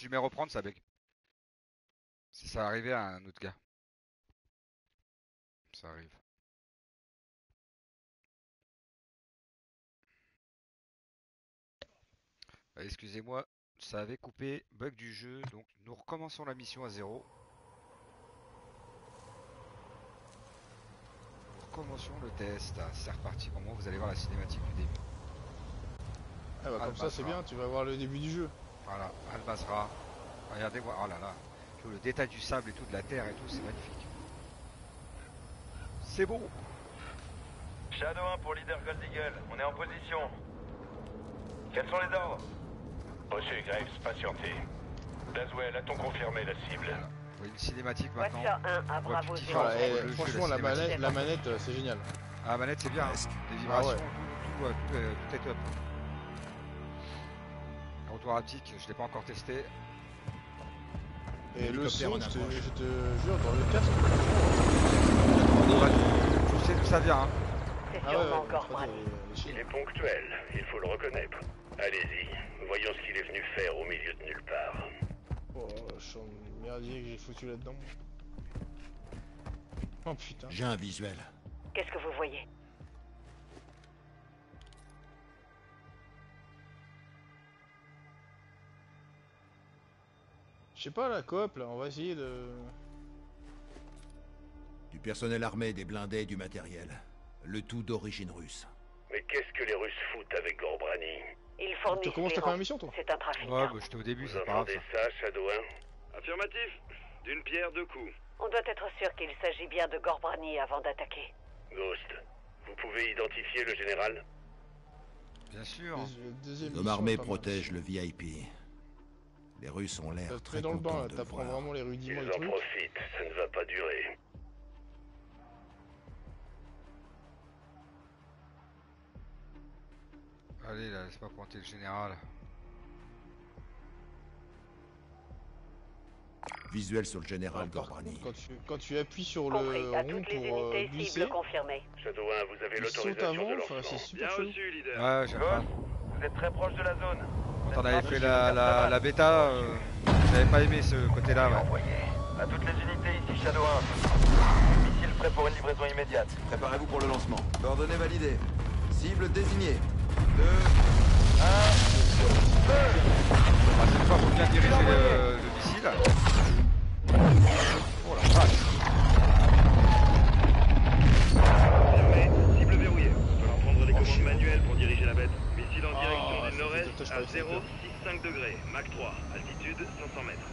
si je mets reprendre, ça bug. Si ça arrivait à un autre gars. Ça arrive. Excusez-moi, ça avait coupé, bug du jeu, donc nous recommençons la mission à zéro. Nous recommencions le test, c'est reparti. Au moins vous allez voir la cinématique du début. Ah bah comme ça c'est bien, tu vas voir le début du jeu. Voilà, Al-Basra. Regardez-moi, oh là là. Le détail du sable et tout, de la terre et tout, c'est magnifique. C'est bon. Shadow 1 pour leader Gold Eagle, on est en position. Quels sont les ordres? Reçu, Graves, patientez. Laswell, a-t-on confirmé la cible? Voilà. Vous voyez une cinématique maintenant. Watcher 1 à Bravo. Franchement la manette c'est génial. Ah, la manette c'est bien, hein. Les vibrations, tout est top. Retour haptique, je l'ai pas encore testé. Et le son, je te jure, dans le casque, Je sais d'où ça vient, hein. C'est sûrement encore Il est ponctuel, il faut le reconnaître. Allez-y, voyons ce qu'il est venu faire au milieu de nulle part. Oh, je suis en merdier que j'ai foutu là-dedans. Oh putain. J'ai un visuel. Qu'est-ce que vous voyez? Je sais pas, la coop là, on va essayer de... Du personnel armé, des blindés, du matériel. Le tout d'origine russe. Mais qu'est-ce que les Russes foutent avec Gorbrani? Ils fournissent Tu commences ta première mission, toi? C'est un trafiquant. Ouais, bah j'étais au début, Vous c'est pas grave. entendez ça, Shadow 1? Affirmatif. D'une pierre deux coups. On doit être sûr qu'il s'agit bien de Gorbrani avant d'attaquer. Ghost, vous pouvez identifier le général? Bien sûr. L'homme armé protège le VIP. Les Russes ont l'air Ça te très met dans le bain, contents là, de t'apprends voir. vraiment les rudiments Ils du en truc. profitent, ça ne va pas durer. Allez là, laisse pas pointer le général. Visuel sur le général Alors, par Gorbrani. contre, quand tu appuies sur Compris, le à rond toutes les pour unités glisser, cibles confirmées. Shadow 1, vous avez il saute l'autorisation avant, de enfin lancement. c'est super chelou. leader. Ouais, j'aime pas. Vous êtes très proche de la zone. Quand on avait fait la bêta, j'avais pas aimé ce côté-là, ouais. Envoyé. À toutes les unités ici, Shadow 1. Missile prêt pour une livraison immédiate. Préparez-vous pour le lancement. Coordonnées validées. Cible désignée. 2, 1. Ah, cette fois, faut bien diriger le missile. Oh la vache. Confirmé, cible verrouillée. On va prendre les commandes manuelles pour diriger la bête. Missile en direction du nord-est à 0,65 degrés. Mach 3, altitude 500 mètres.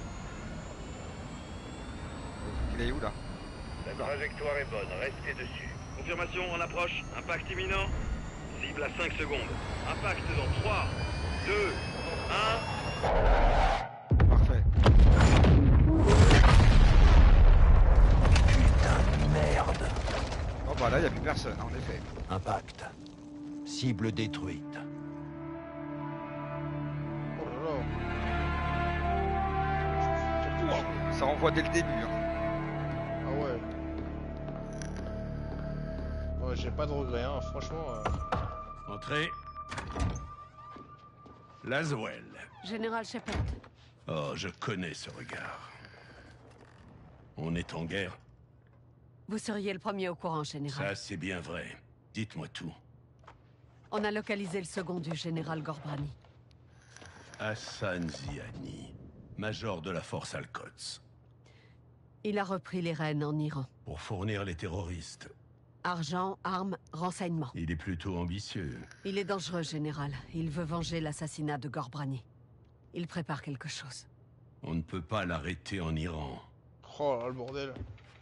Il est où là? La trajectoire est bonne, restez dessus. Confirmation en approche, impact imminent. Cible à 5 secondes. Impact dans 3, 2, 1. Parfait. Merde. Oh bah là, il n'y a plus personne, en effet. Impact. Cible détruite. Oh là là. Ça envoie dès le début. Hein. Ah ouais. Ouais, j'ai pas de regrets, hein, franchement. Entrez. Laswell. Général Shepard. Oh, je connais ce regard. On est en guerre. Vous seriez le premier au courant, général. Ça, c'est bien vrai. Dites-moi tout. On a localisé le second du général Gorbrani. Hassan Ziani, major de la force Al-Quds. Il a repris les rênes en Iran. Pour fournir les terroristes. Argent, armes, renseignements. Il est plutôt ambitieux. Il est dangereux, général. Il veut venger l'assassinat de Gorbrani. Il prépare quelque chose. On ne peut pas l'arrêter en Iran. Oh là là, le bordel.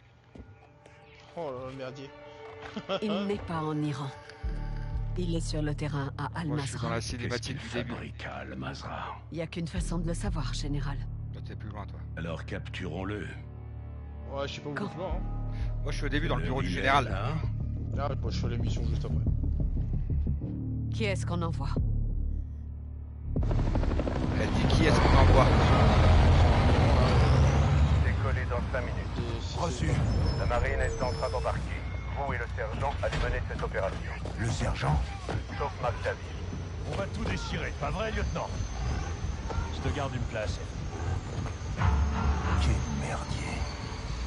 Oh là là, le merdier. Il n'est pas en Iran. Il est sur le terrain à Moi, je suis dans Al-Mazrah. la cinématique du début. fabrique à Al-Mazrah? Il n'y a qu'une façon de le savoir, général. Toi, t'es plus loin, toi. Alors capturons-le. Ouais, je sais pas où Quand tu vas, hein. Moi, je suis au début dans le bureau du il est général. là. Ah, moi je fais l'émission juste après. Qui est-ce qu'on envoie? Elle dit qui est-ce qu'on envoie? Décollé dans 5 minutes. Et si Reçu. La marine est en train d'embarquer. Vous et le sergent allez mener cette opération. Le sergent. Sauf McTavish. On va tout déchirer, pas vrai, lieutenant? Je te garde une place.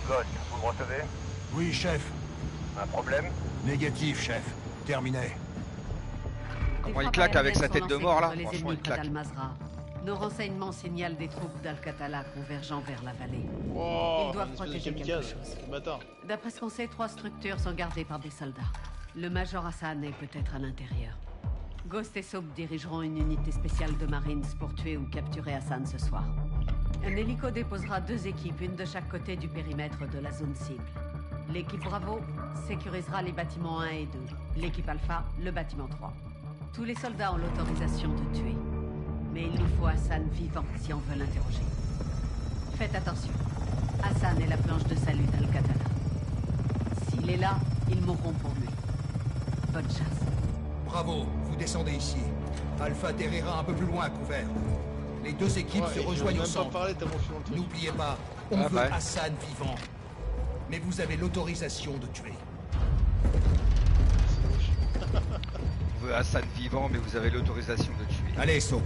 Ghost, vous me recevez? Oui, chef. Un problème? Négatif, chef. Terminé. Comment il claque avec sa tête de mort là? Les Franchement, ennemis il près claque. d'Al-Mazrah. Nos renseignements signalent des troupes d'Al-Qatala convergeant vers la vallée. Oh, Ils doivent une espèce de protéger quelque kamikaze. chose. Bâtard. D'après ce qu'on sait, 3 structures sont gardées par des soldats. Le Major Hassan est peut-être à l'intérieur. Ghost et Soap dirigeront une unité spéciale de Marines pour tuer ou capturer Hassan ce soir. Un hélico déposera 2 équipes, une de chaque côté du périmètre de la zone cible. L'équipe Bravo sécurisera les bâtiments 1 et 2. L'équipe Alpha, le bâtiment 3. Tous les soldats ont l'autorisation de tuer. Mais il nous faut Hassan vivant si on veut l'interroger. Faites attention. Hassan est la planche de salut d'Al-Qatala. S'il est là, ils mourront pour lui. Bonne chasse. Bravo, vous descendez ici. Alpha atterrira un peu plus loin à couvert. Les 2 équipes se rejoignent au centre. N'oubliez pas, on veut Hassan vivant. Mais vous avez l'autorisation de tuer. On veut Hassan vivant, mais vous avez l'autorisation de tuer. Allez, Soap.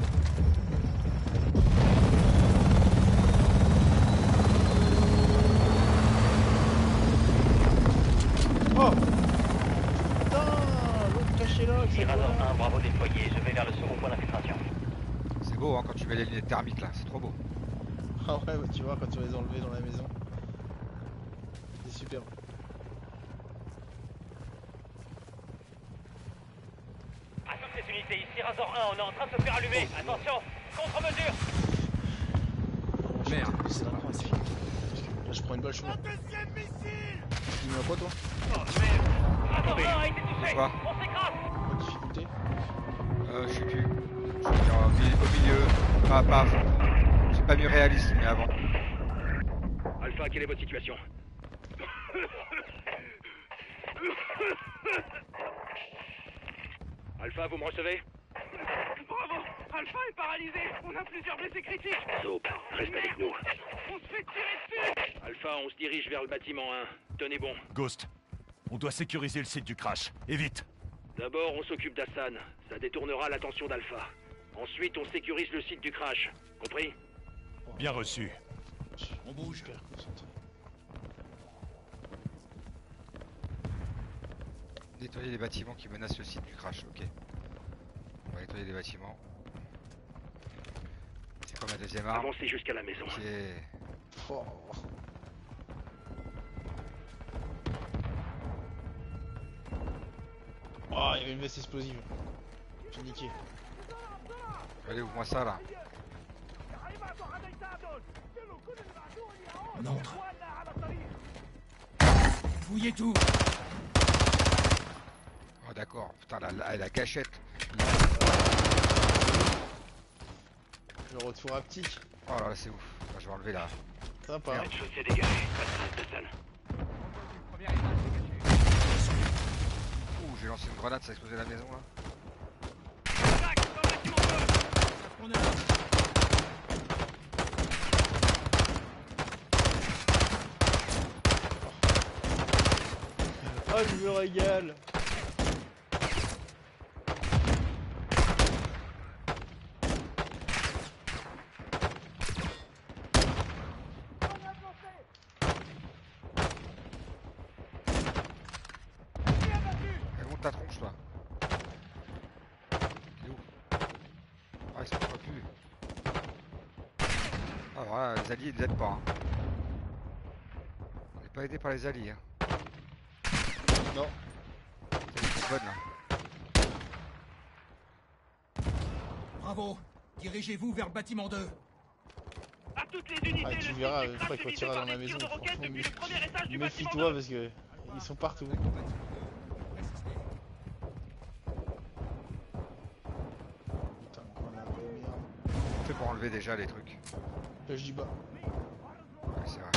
Oh putain, l'autre caché là. Tirador 1, Bravo déployé. Je vais vers le second point d'infiltration. C'est beau hein, quand tu mets les lunettes thermiques là, c'est trop beau. Ah ouais, bah tu vois, quand tu vas les enlever dans la maison. C'est super. À toutes les unités, ici Razor 1, on est en train de se faire allumer. Attention, contre-mesure. Merde, c'est la coin, c'est là, je prends une balle, je suis mort. Tu mets à quoi toi? Razor 1 a été touché. Quoi? On s'écrase. En difficulté? Je sais plus. Je suis au milieu. Pas. J'ai pas mis réaliste, mais avant. Alpha, quelle est votre situation? Alpha, vous me recevez? Bravo! Alpha est paralysé! On a plusieurs blessés critiques! Soap, reste avec nous. On se fait tirer dessus! Alpha, on se dirige vers le bâtiment 1. Tenez bon. Ghost, on doit sécuriser le site du crash. Et vite. D'abord, on s'occupe d'Hassan. Ça détournera l'attention d'Alpha. Ensuite, on sécurise le site du crash. Compris? Bien reçu. On bouge. Super concentré. Nettoyer les bâtiments qui menacent le site du crash, ok. On va nettoyer les bâtiments. C'est comme la deuxième arme. Avancez jusqu'à la maison. Ok. Oh. Oh, il y avait une veste explosive. J'ai niqué. Allez, ouvre-moi ça là. On entre. Fouillez tout. Oh d'accord, putain la gâchette. Le retour haptique. Oh là là c'est ouf. Là, je vais enlever là. Sympa. Cette chaussée dégagée. Pas de salle. Ouh, j'ai lancé une grenade, ça a explosé la maison là. Oh, je me régale. Elle monte ta tronche toi. Il est où? Ah ils sont pas plus. Ah voilà, les alliés ils aident pas. Hein. On n'est pas aidé par les alliés. Hein. Non. C'est bonne là. Bravo. Dirigez-vous vers le bâtiment 2. À toutes les unités, Ah, tu le verras, site une du fois crash qu'il est visé retirera par dans la des maison, tirs de roquettes franchement, depuis le premier étage du bâtiment 2. méfie-toi parce que ils sont partout. Putain, encore un peu de merde. On fait pour enlever déjà les trucs. Pêche du bas. Ouais, c'est vrai.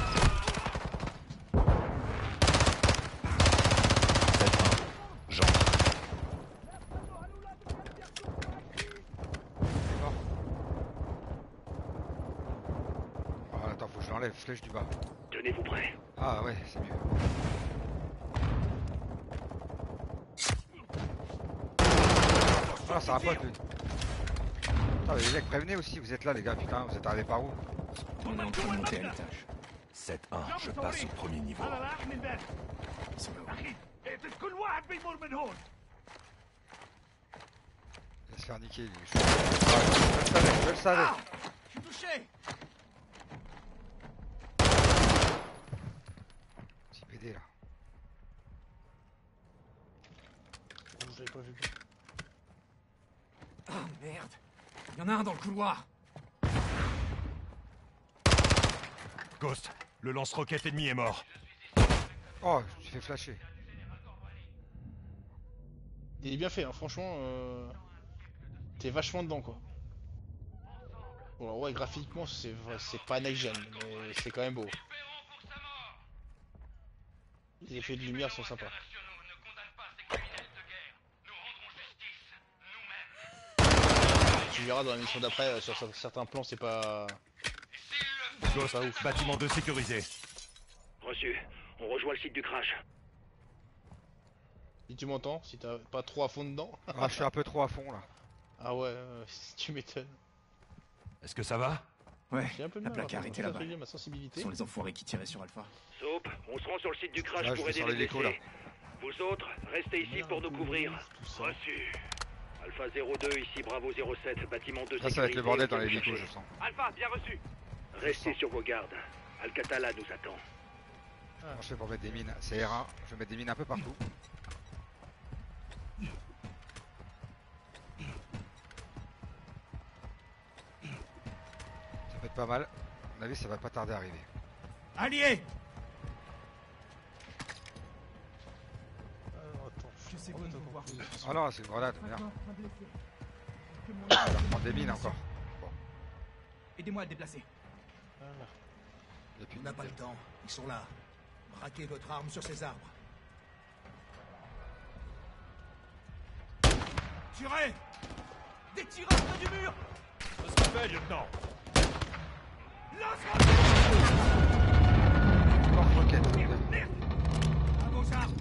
Oh, attends, faut que je l'enlève, flèche du bas. Tenez-vous prêts. Ah ouais, c'est mieux. Ah, ça rapote lui. Putain, les mecs, prévenez aussi, vous êtes là les gars, putain, vous êtes arrivés par où? On est en train de monter à l'étage. 7-1, je passe au premier niveau. Il va se faire niquer lui. Je le savais. Je suis touché. Petit PD là. Je l'avais pas vu. Ah merde. Il y en a un dans le couloir. Ghost, le lance-roquette ennemi est mort. Oh, tu fais flasher. Il est bien fait, hein. Franchement. T'es vachement dedans quoi. Bon alors ouais, graphiquement c'est pas next-gen, mais c'est quand même beau. Les effets de lumière sont sympas. Tu verras dans la mission d'après, sur certains plans c'est pas... Ghost, pas ouf. bâtiment 2 sécurisé. Reçu. On rejoint le site du crash. Si tu m'entends, si t'as pas trop à fond dedans. Ah, je suis un peu trop à fond là. Ah ouais, tu m'étonnes. Est-ce que ça va? Ouais, J'ai un peu de la mal, plaque a arrêté là-bas. ma sensibilité. Ce sont les enfoirés qui tiraient sur Alpha. Soap, on se rend sur le site du crash Là, pour je vais aider sur les l'hélico, là. blessés. Vous autres, restez ici pour nous couvrir. Tout ça. Reçu. Alpha 02, ici Bravo 07, bâtiment 2 Là, ça va être le bordel dans l'hélico, chercher. je sens. Alpha, bien reçu. Restez sur vos gardes. Alcatala nous attend. Comment je fais pour mettre des mines? C'est R1, je vais mettre des mines un peu partout. Ça peut être pas mal. À mon avis, ça va pas tarder à arriver. Alliés. Attends, Je sais qu'on va voir. Oh non, c'est une grenade, merde. Je vais reprendre des mines encore. Bon, Aidez-moi à le déplacer. Voilà. et puis, On n'a pas le temps. Ils sont là. Braquez votre arme sur ces arbres. Tirez! Des tireurs près du mur! Ça se fait, lieutenant. lance-roquette. À vos armes!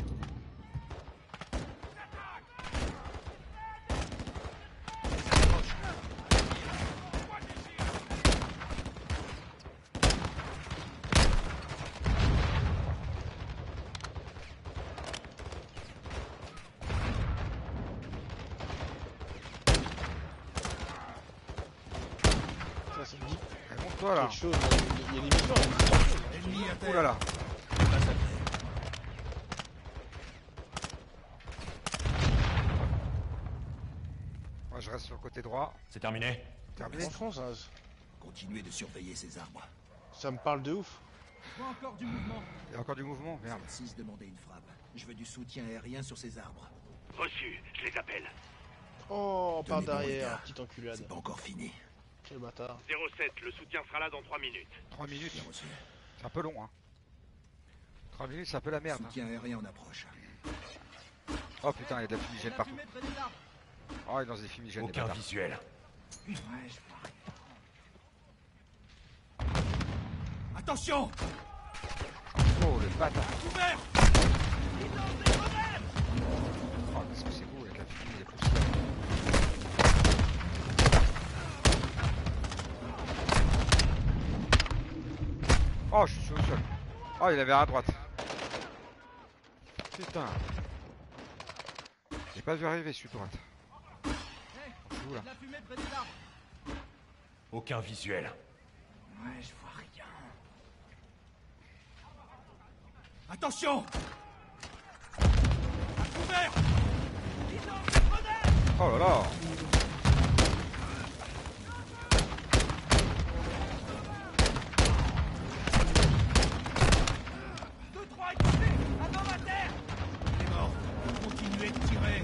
Ça c'est dit Monte-toi là. quelque chose, il y a des missions là. Ennemi à Oh terre. là là. Moi je reste sur le côté droit. C'est terminé. Terminé. Franchement Continuez de surveiller ces arbres. ça me parle de ouf. Je vois encore du mouvement. Il y a encore du mouvement, merde. 6 demandez une frappe. Je veux du soutien aérien sur ces arbres. Reçu, je les appelle. Oh, par Tenez bon, les derrière, gars. petite enculade. C'est pas encore fini. Quel bâtard. 07, le soutien sera là dans 3 minutes. 3 minutes, Bien reçu. c'est un peu long hein. 3 minutes c'est un peu la merde. Hein. Soutien aérien en approche. Oh putain, il y a de la fumigène partout. Oh, il est dans des fumigènes. les Aucun bâtards. visuel. Attention! Oh le bâtard. Couvert! Oh, qu'est-ce que c'est beau avec la fumée, les poussières. Oh, je suis sur le sol. Oh, il avait un à droite. Putain. J'ai pas vu arriver celui de droite. Je suis où là? Aucun visuel. Ouais, je vois rien. Attention! À couvert! Oh là là. Il est mort. Continuez de tirer.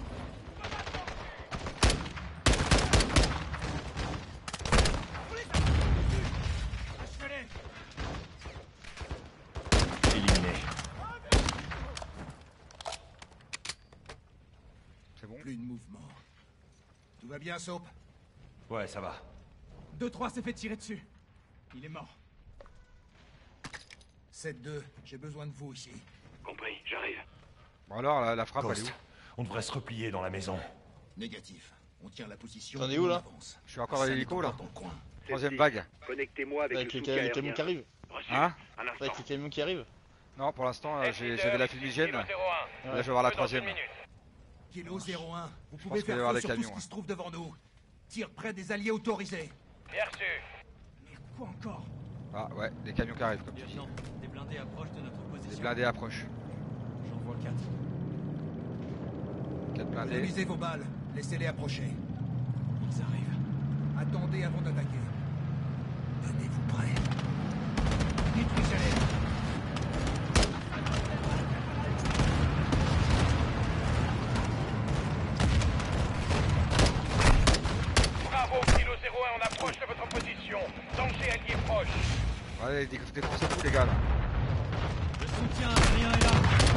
Achevez-les. Éliminé. C'est bon? Plus de mouvement. Tout va bien, Soap? Ouais, ça va. 2-3 s'est fait tirer dessus. Il est mort. 7-2, j'ai besoin de vous ici. Compris, j'arrive. Bon alors, la frappe, elle est Ghost, où? on devrait se replier dans la maison. Négatif. On tient la position. T'en es où, là? On avance. Je suis encore à Ça l'hélico n'est là. pas dans le coin. Troisième vague. Connectez-moi avec Avec le le soutien camion qui aérien. arrive. Hein? Avec les camions qui arrivent? Non, pour l'instant, j'avais la fumigène. Là, je vais voir la troisième. Kilo 01, vous pouvez faire feu sur tout ce qui se trouve devant nous. Tire près des alliés autorisés. Bien reçu. Mais quoi encore? Ah ouais, des camions qui arrivent comme tu dis. Des blindés approchent de notre position. Des blindés approchent. J'en vois 4. 4 blindés. Révisez vos balles, laissez-les approcher. Ils arrivent. Attendez avant d'attaquer. Tenez-vous prêts. Détruisez-les. Bravo, Kilo 01, on approche de votre position. Danger allié proche. Allez, défoncez tout les gars là. Le soutien aérien est là.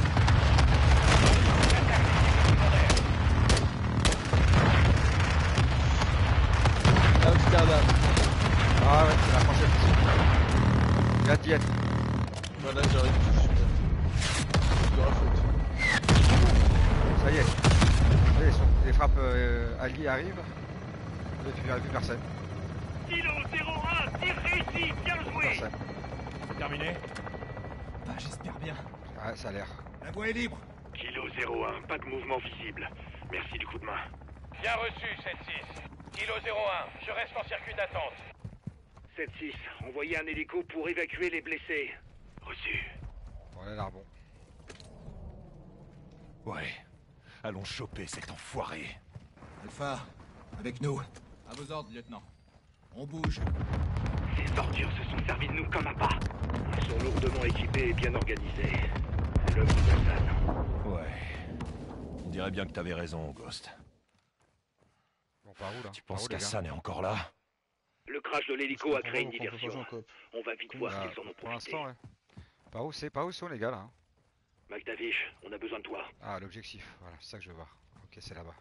Amsterdam. Ah ouais, c'est la prochaine mission. J'ai hâte d'y être. Voilà, j'arrive. Ça y est. Les frappes alliées arrivent. Et tu verras plus personne. Kilo 01, tir réussi, bien joué. Personne. Terminé. Bah, j'espère bien. Ouais, ça a l'air. La voie est libre. Kilo 01, pas de mouvement visible. Merci du coup de main. Bien reçu, 7-6. Kilo 01, je reste en circuit d'attente. 7-6, envoyez un hélico pour évacuer les blessés. Reçu. Bon, elle a l'air bon. Ouais. Allons choper cet enfoiré. Alpha, avec nous. À vos ordres, lieutenant. On bouge. Ces ordures se sont servis de nous comme un pas. Ils sont lourdement équipés et bien organisés. C'est l'œuvre d'Hassan. Ouais. On dirait bien que t'avais raison, Ghost. Bon, par où là? Tu penses qu'Hassan est encore là? Le crash de l'hélico a créé une diversion. On va vite voir Bah, s'ils en ont pour profité. l'instant, ouais. Par où sont les gars là hein? McTavish, on a besoin de toi. Ah, l'objectif, voilà, c'est ça que je veux voir. Ok, c'est là-bas.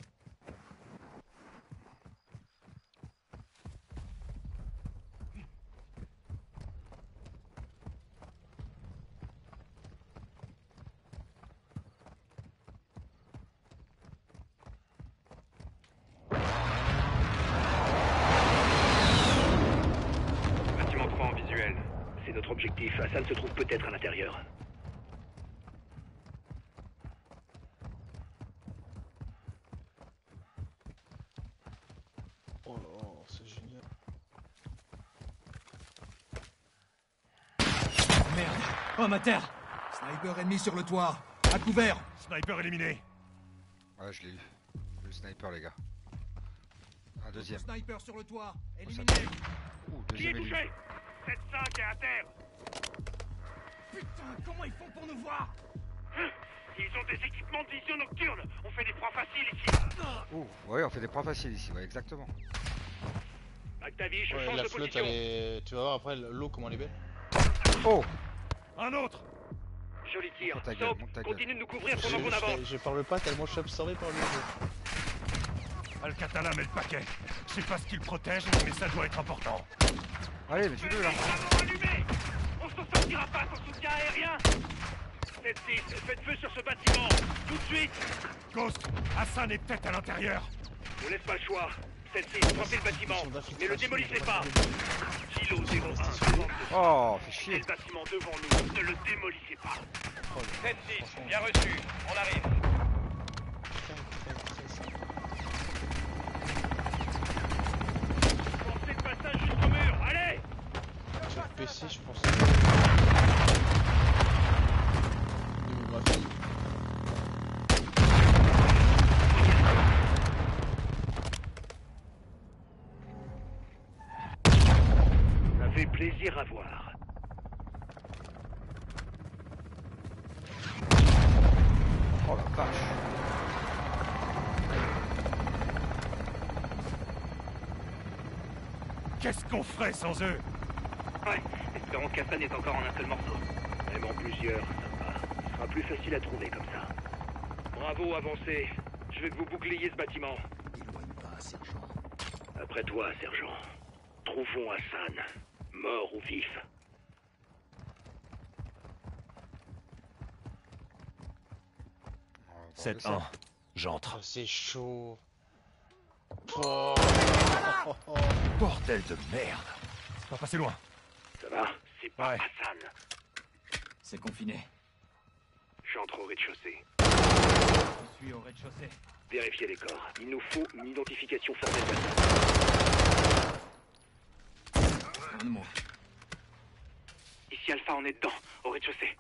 Bâtiment 3 en visuel. C'est notre objectif. Hassan se trouve peut-être à l'intérieur. Oh là, c'est génial. Merde. Oh, ma terre. Sniper ennemi sur le toit. À couvert. Sniper éliminé. Ouais, je l'ai eu. Le sniper, les gars. Un deuxième. Sniper sur le toit. Éliminé. Ouh, Qui est deuxième éliminé. touché? 7-5 est à terre. Putain, comment ils font pour nous voir? Ils ont des équipements de vision nocturne. On fait des proies faciles ici. Ouh, ouais, on fait des points faciles ici, ouais, exactement. McTavish, Ouais, change la de flotte, position. elle est... Tu vas voir après l'eau comment elle est belle. Oh! Un autre. Joli tir. Monte ta gueule, Stop. monte ta gueule. Continue de nous couvrir pendant qu'on avance. Je parle pas tellement je suis absorbé par le jeu. Al-Qatala met le paquet. Je sais pas ce qu'il protège, mais ça doit être important. Allez, mais tue-le là. Allumé. On s'en sortira pas sans soutien aérien. 7-6, faites feu sur ce bâtiment. Tout de suite. Ghost, Hassan est peut-être à l'intérieur. On laisse pas le choix. 7-6, frappez le bâtiment. Mais le démolissez pas. Kilo 01, Oh, fait chier. le bâtiment devant nous. Ne le démolissez pas. 7-6, bien reçu. On arrive. Forcez le passage jusqu'au mur. Allez. Sur PC, je pense. Démographie. Ça fait plaisir à voir. Oh la vache. Qu'est-ce qu'on ferait sans eux? Ouais, espérons qu'Hassan est encore en un seul morceau. Même en plusieurs, ça va. Ce sera plus facile à trouver comme ça. Bravo, avancez. Je vais que vous boucliez ce bâtiment. Éloigne pas, sergent. Après toi, sergent. Trouvons Hassan. Mort ou vif. On va voir 7-1. J'entre. Oh, c'est chaud. Oh. Bordel de merde. C'est pas passé loin. Ça va? c'est pas Hassan. C'est confiné. J'entre au rez-de-chaussée. Je suis au rez-de-chaussée. Vérifiez les corps. Il nous faut une identification formelle d'Hassan. Un de moi. Ici Alpha, on est dedans, au rez-de-chaussée.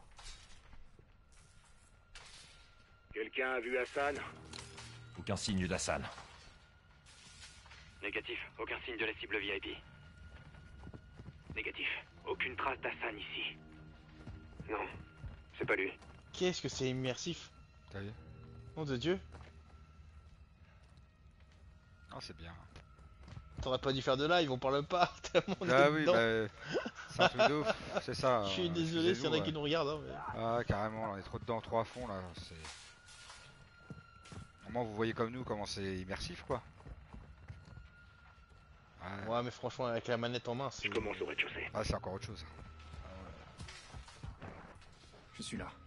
Quelqu'un a vu Hassan? Aucun signe d'Hassan. Négatif, aucun signe de la cible VIP. Négatif, aucune trace d'Hassan ici. Non, c'est pas lui. Qu'est-ce que c'est immersif? T'as vu? Nom de Dieu. Ah, c'est bien. T'aurais pas dû faire de live, on parle pas. Tellement on Ah est oui, dedans. bah, c'est un truc de ouf, c'est ça. Je suis désolé s'il y en a qui nous regardent. Hein, mais... Ah, carrément, là, on est trop dedans, trop à fond là. C'est. Au moins, vous voyez comme nous comment c'est immersif quoi. Ouais, mais franchement, avec la manette en main, c'est. Je commence au rez-de-chaussée. Ah, c'est encore autre chose. Je suis là.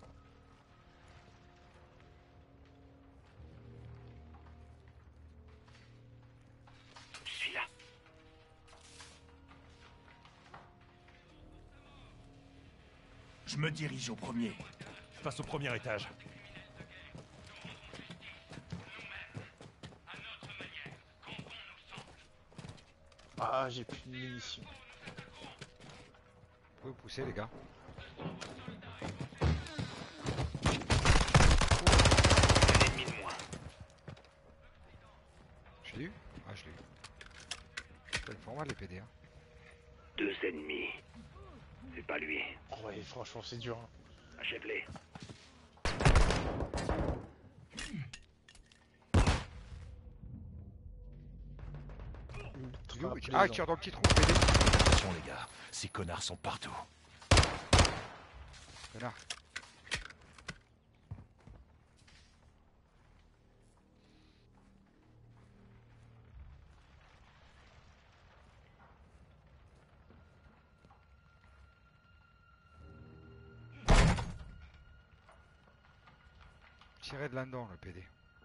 Je suis là. Je me dirige au premier. Je passe au premier étage. Ah, j'ai plus de munitions. Vous pouvez pousser les gars. Un ennemi de moins. Je l'ai eu? Ah, je l'ai eu. C'est pour moi les PD. Hein. 2 ennemis. C'est pas lui. Oh, ouais, franchement, c'est dur. Hein. Achève-les. Ah, il tire dans le petit trou, PD. Attention les gars, ces connards sont partout. Connard. Tirez de là-dedans le PD.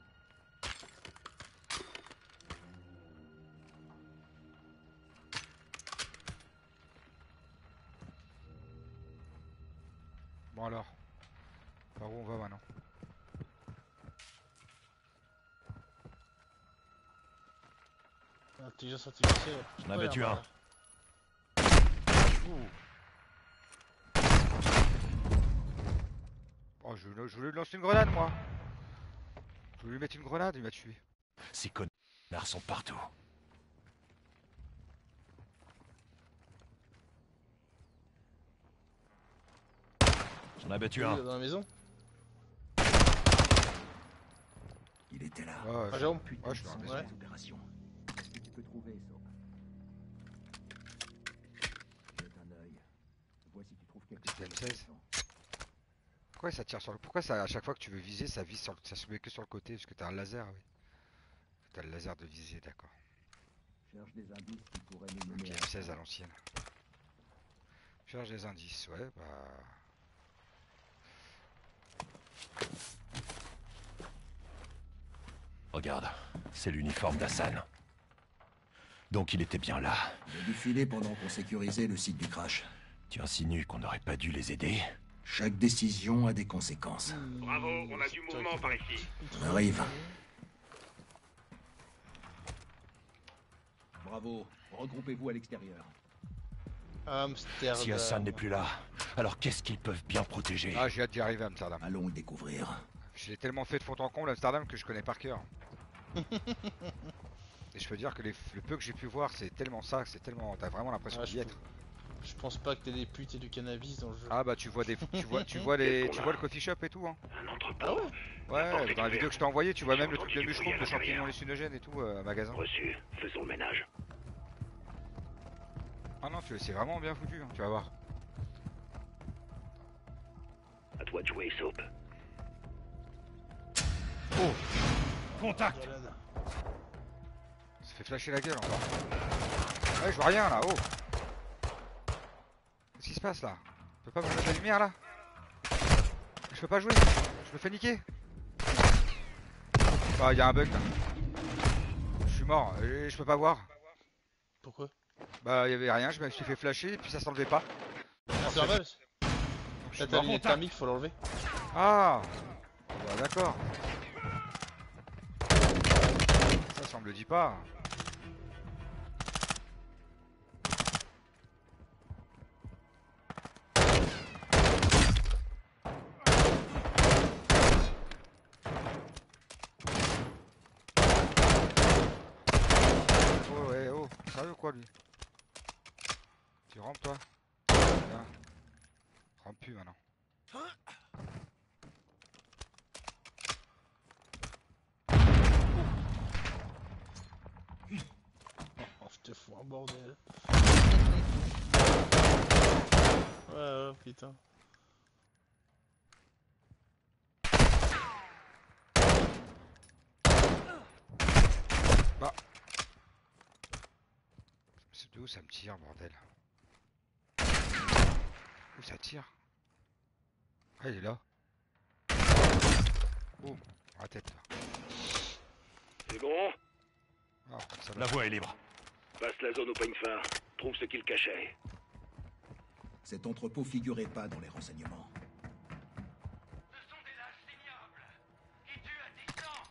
Bon alors, par où on va maintenant? Intelligence artificielle. J'en avais tué un. Oh, je voulais lui lancer une grenade moi. Je voulais lui mettre une grenade, il m'a tué. Ces connards sont partout. J'en avais tué un. Dans la maison. Il était là. Ouais, Ah, Jérôme. ouais, je suis dans la maison. Ouais. Opération. Qu'est-ce que tu peux trouver, ça? Jette un œil. Vois si tu trouves quelque chose. M16. Pourquoi ça tire sur le... Pourquoi ça, à chaque fois que tu veux viser, ça vise sur le... ça se met que sur le côté? Parce que t'as un laser, oui. T'as le laser de visée, d'accord. Cherche des indices qui pourraient nous mener. Ok, M16 à l'ancienne. Cherche des indices, ouais, bah... Regarde, c'est l'uniforme d'Hassan. Donc il était bien là. Il a dû filer pendant qu'on sécurisait le site du crash. Tu insinues qu'on n'aurait pas dû les aider? Chaque décision a des conséquences. Bravo, on a du mouvement par ici. On arrive. Bravo, regroupez-vous à l'extérieur. Amsterdam. Si Hassan n'est plus là, alors qu'est-ce qu'ils peuvent bien protéger? Ah, j'ai hâte d'y arriver à Amsterdam. Allons le découvrir. J'ai tellement fait de fond en comble Amsterdam que je connais par cœur. Et je peux dire que le peu que j'ai pu voir, c'est tellement ça, c'est tellement... T'as vraiment l'impression d'y être. Je pense pas que t'aies des putes et du cannabis dans le jeu. Ah bah tu vois des... tu vois le coffee shop et tout hein. Un entrepôt. Ah ouais? Ouais, dans la vidéo que je t'ai envoyée, tu vois même le truc de mushroom, de champignons hallucinogènes et tout, magasin. Reçu, faisons le ménage. Ah non, c'est vraiment bien foutu, hein, tu vas voir. À toi de jouer, Soap. Oh! Contact! Ça fait flasher la gueule encore. Ouais, je vois rien là, oh! Qu'est-ce qui se passe là? Je peux pas me mettre la lumière là? Je peux pas jouer? Je me fais niquer? Ah, y'a un bug là. Je suis mort, et je peux pas voir. Pourquoi? Bah, y'avait rien, je me suis fait flasher et puis ça s'enlevait pas. super mal. Là, t'as les thermiques, faut l'enlever. Ah bah, d'accord. Ça me le dit pas. Oh ouais, oh, sérieux quoi lui? Tu rampes toi? Viens. Rampe plus maintenant. Oh, je te fous un bordel. Ouais, putain. Bah. C'est d'où ça me tire, bordel? Où ça tire? Ah, il est là. Oh, la tête là. C'est bon? Ah, ça va. La voie est libre. Passe la zone au peigne fin. Trouve ce qu'il cachait. Cet entrepôt figurait pas dans les renseignements. Ce sont des lâches ignobles qui tuent à distance.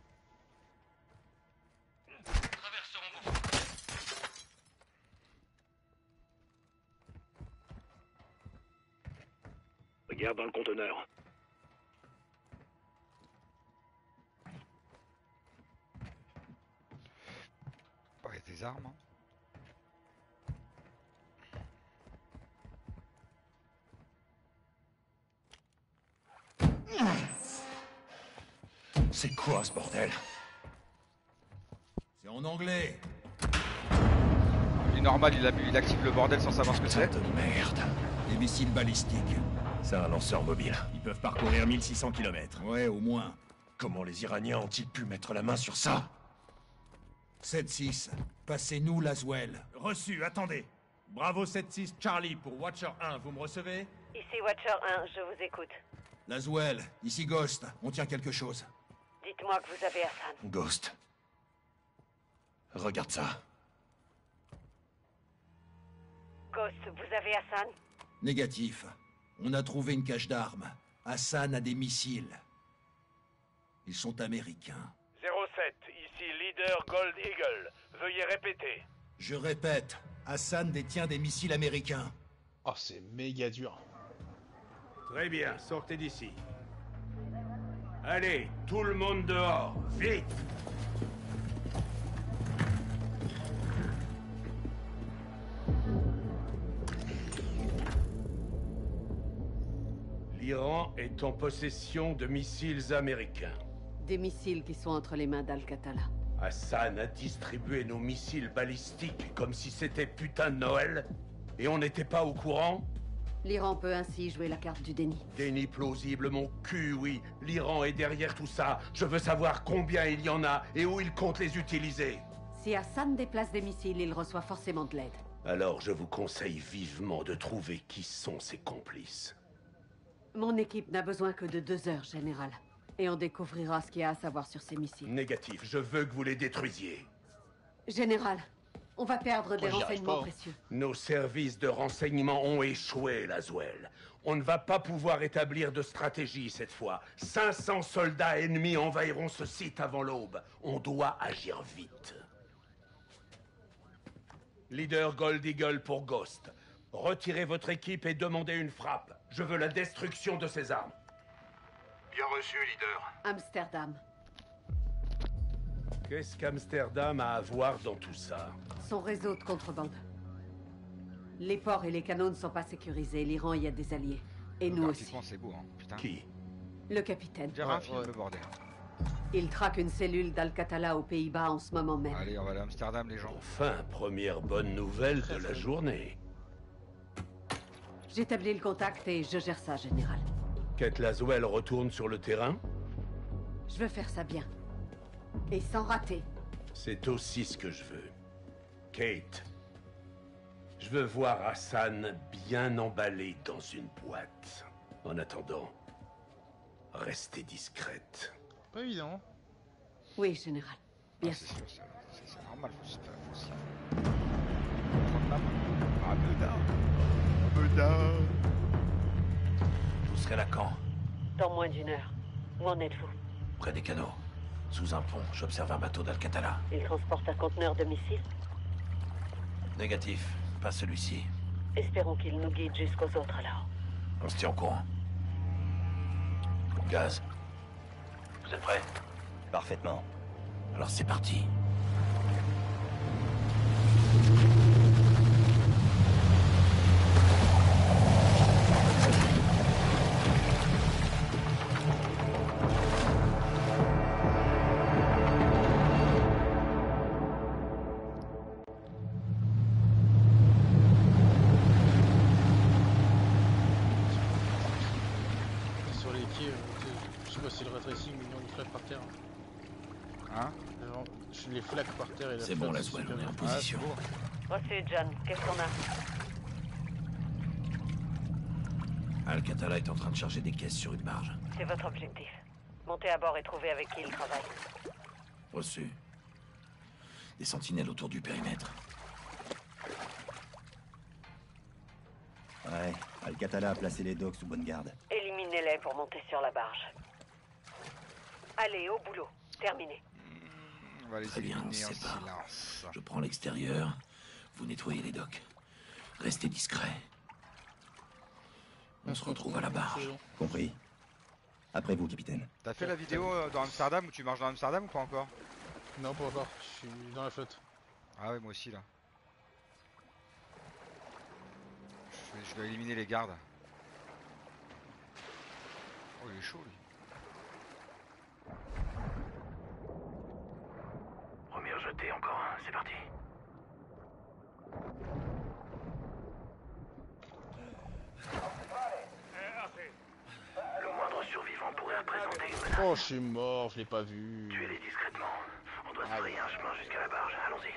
Nous traverserons vos... Regarde dans le conteneur. Ouais, des armes. Hein. C'est quoi ce bordel? C'est en anglais. Il est normal, il active le bordel sans savoir ce que c'est. De merde. Des missiles balistiques. C'est un lanceur mobile. Ils peuvent parcourir 1600 km. Ouais, au moins. Comment les Iraniens ont-ils pu mettre la main sur ça? 7-6. Passez-nous Laswell. Reçu, attendez. Bravo 7-6 Charlie pour Watcher 1, vous me recevez? Ici Watcher 1, je vous écoute. Laswell, ici Ghost. On tient quelque chose. Dites-moi que vous avez Hassan. Ghost. Regarde ça. Ghost, vous avez Hassan? Négatif. On a trouvé une cache d'armes. Hassan a des missiles. Ils sont américains. 07, ici leader Gold Eagle. Veuillez répéter. Je répète, Hassan détient des missiles américains. Oh, c'est méga dur. Très bien, sortez d'ici. Allez, tout le monde dehors, vite! L'Iran est en possession de missiles américains. Des missiles qui sont entre les mains d'Al-Qatala. Hassan a distribué nos missiles balistiques comme si c'était putain de Noël, et on n'était pas au courant? L'Iran peut ainsi jouer la carte du déni. Déni plausible, mon cul, oui. L'Iran est derrière tout ça. Je veux savoir combien il y en a et où il compte les utiliser. Si Hassan déplace des missiles, il reçoit forcément de l'aide. Alors je vous conseille vivement de trouver qui sont ses complices. Mon équipe n'a besoin que de 2 heures, général. Et on découvrira ce qu'il y a à savoir sur ces missiles. Négatif, je veux que vous les détruisiez. Général, on va perdre des renseignements précieux. Nos services de renseignement ont échoué, Laswell. On ne va pas pouvoir établir de stratégie cette fois. 500 soldats ennemis envahiront ce site avant l'aube. On doit agir vite. Leader Gold Eagle pour Ghost. Retirez votre équipe et demandez une frappe. Je veux la destruction de ces armes. Bien reçu, leader. Amsterdam. Qu'est-ce qu'Amsterdam a à voir dans tout ça? Son réseau de contrebande. Les ports et les canaux ne sont pas sécurisés. L'Iran y a des alliés. Et nous aussi. C'est beau, hein, putain. Qui? Le capitaine. J'ai un film, le bordel. Il traque une cellule d'Al-Qatala aux Pays-Bas en ce moment même. Allez, on va aller à Amsterdam, les gens. Enfin, première bonne nouvelle de la journée. J'établis le contact et je gère ça, général. Kate Laswell retourne sur le terrain? Je veux faire ça bien. Et sans rater. C'est aussi ce que je veux. Kate, je veux voir Hassan bien emballé dans une boîte. En attendant, restez discrète. Pas évident. Oui, général. Bien sûr. C'est normal, faut s'y... Ah, Beda. serez là quand? Dans moins d'1 heure. Où en êtes-vous? Près des canaux. Sous un pont, j'observe un bateau d'Alcatala. Il transporte un conteneur de missiles? Négatif, pas celui-ci. Espérons qu'il nous guide jusqu'aux autres alors. On se tient au courant. Gaz. Vous êtes prêts? Parfaitement. Alors c'est parti. Sur les quais, je sais pas si le ray tracing ou les flaques par terre. Hein? Genre, les flaques par terre et la C'est bon, Laswell, on est en position. Reçu, John. Qu'est-ce qu'on a? Alcatala est en train de charger des caisses sur une barge. C'est votre objectif. Montez à bord et trouvez avec qui il travaille. Reçu. Des sentinelles autour du périmètre. Ouais, Alcatala a placé les docks sous bonne garde. Éliminez-les pour monter sur la barge. Allez, au boulot. Terminé. On va les Très bien, on éliminer se en sépare. silence. Je prends l'extérieur, vous nettoyez les docks. Restez discret. On se retrouve à la barge. Compris. Après vous, capitaine. T'as fait la vidéo dans Amsterdam où tu marches dans Amsterdam ou pas encore? Non, pas encore. Je suis dans la flotte. Ah ouais, moi aussi là. Je dois éliminer les gardes. Oh, il est chaud lui. Première jetée encore, c'est parti. Le moindre survivant pourrait représenter une menace. Oh, je suis mort, je l'ai pas vu. Tuez-les discrètement. On doit se frayer un chemin jusqu'à la barge. Allons-y.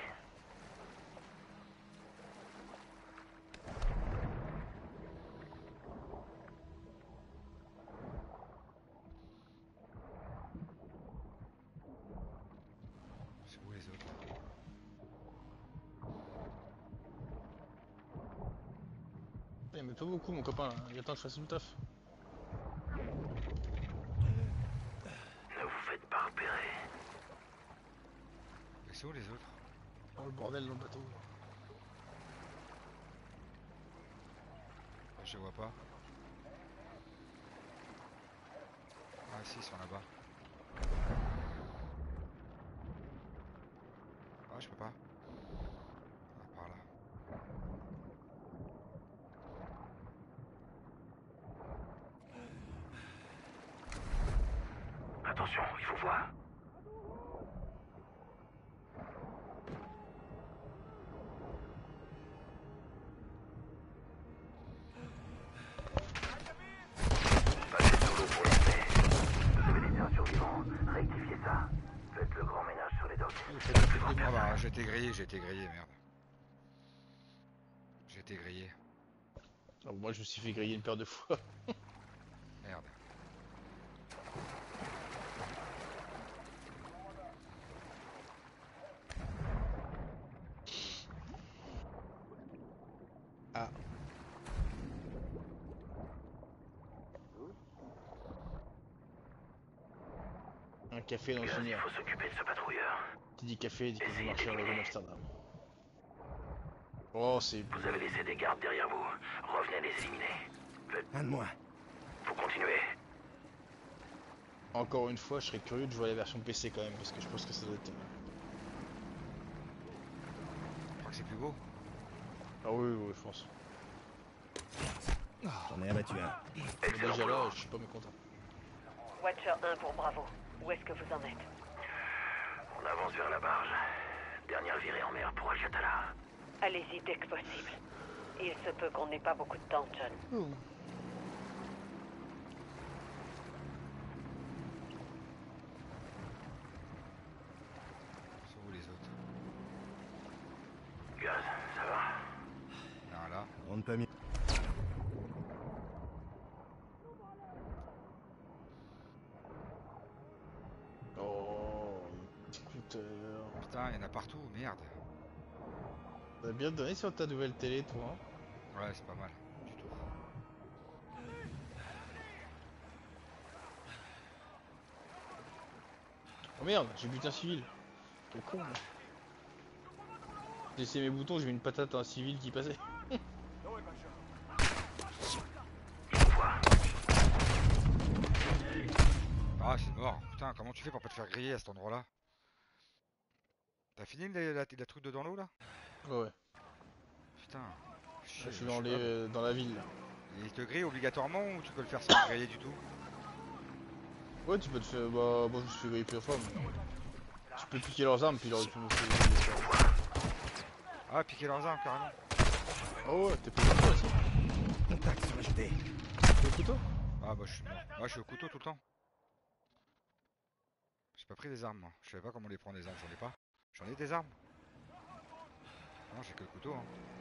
C'est où les autres? Il m'aime pas beaucoup, mon copain, là. Il attend que je fasse le taf. Ne vous faites pas repérer. Mais c'est où les autres? Oh, le bordel dans le bateau. Je les vois pas. Ah si, ils sont là-bas. Ah, je peux pas. Ah, par là. Attention, il faut voir. Passez sous l'eau pour l'enlever. Vous avez laissé un survivant. Rectifiez ça. Faites le grand ménage sur les docks. Ah bah, j'ai été grillé, merde. J'ai été grillé. Ah, moi, je me suis fait griller une paire de fois. Merde. Ah. Un café dans le Il souvenir. faut s'occuper de ce patrouilleur. Qui dit café, dit que vous marchez à la rue d'Amsterdam. Oh, c'est... Vous avez laissé des gardes derrière vous. Revenez les éliminer. Faites... Un de moins. Faut continuer. Encore une fois, je serais curieux de jouer à la version PC quand même, parce que je pense que ça doit être... Je crois que c'est plus beau. Ah oui, oui, je pense. J'en ai abattu un. Mais déjà là, je suis pas mécontent. Watcher 1 pour Bravo. Où est-ce que vous en êtes? On avance vers la barge. Dernière virée en mer pour Alcatala. Allez-y dès que possible. Il se peut qu'on n'ait pas beaucoup de temps, John. C'est où les autres? Gaz, ça va? Non, là. On ne peut mieux. Oh, putain. Putain, il y en a partout, merde. T'as bien donné sur ta nouvelle télé, toi, hein? Ouais, c'est pas mal, du tout. Oh merde, j'ai buté un civil. Quel con. Moi. J'ai laissé mes boutons, j'ai mis une patate à un civil qui passait. Ah, c'est mort. Putain, comment tu fais pour pas te faire griller à cet endroit-là? T'as fini la truc de dans l'eau là? Ouais. Putain. Je suis dans la ville là. Il te grille obligatoirement ou tu peux le faire sans griller du tout? Ouais, tu peux te faire. Bah, moi je me suis fait griller plusieurs fois. Mais... Tu peux piquer leurs armes puis leur tu me fais griller. Ah, piquer leurs armes carrément. Oh ouais, t'es pas au couteau aussi. Contact sur la jetée. T'es au couteau? Ah, bah je suis mort. Moi je suis au couteau tout le temps. J'ai pas pris des armes moi. Je savais pas comment les prendre les armes, j'en ai pas. J'en ai des armes. Non, j'ai que le couteau. Hein.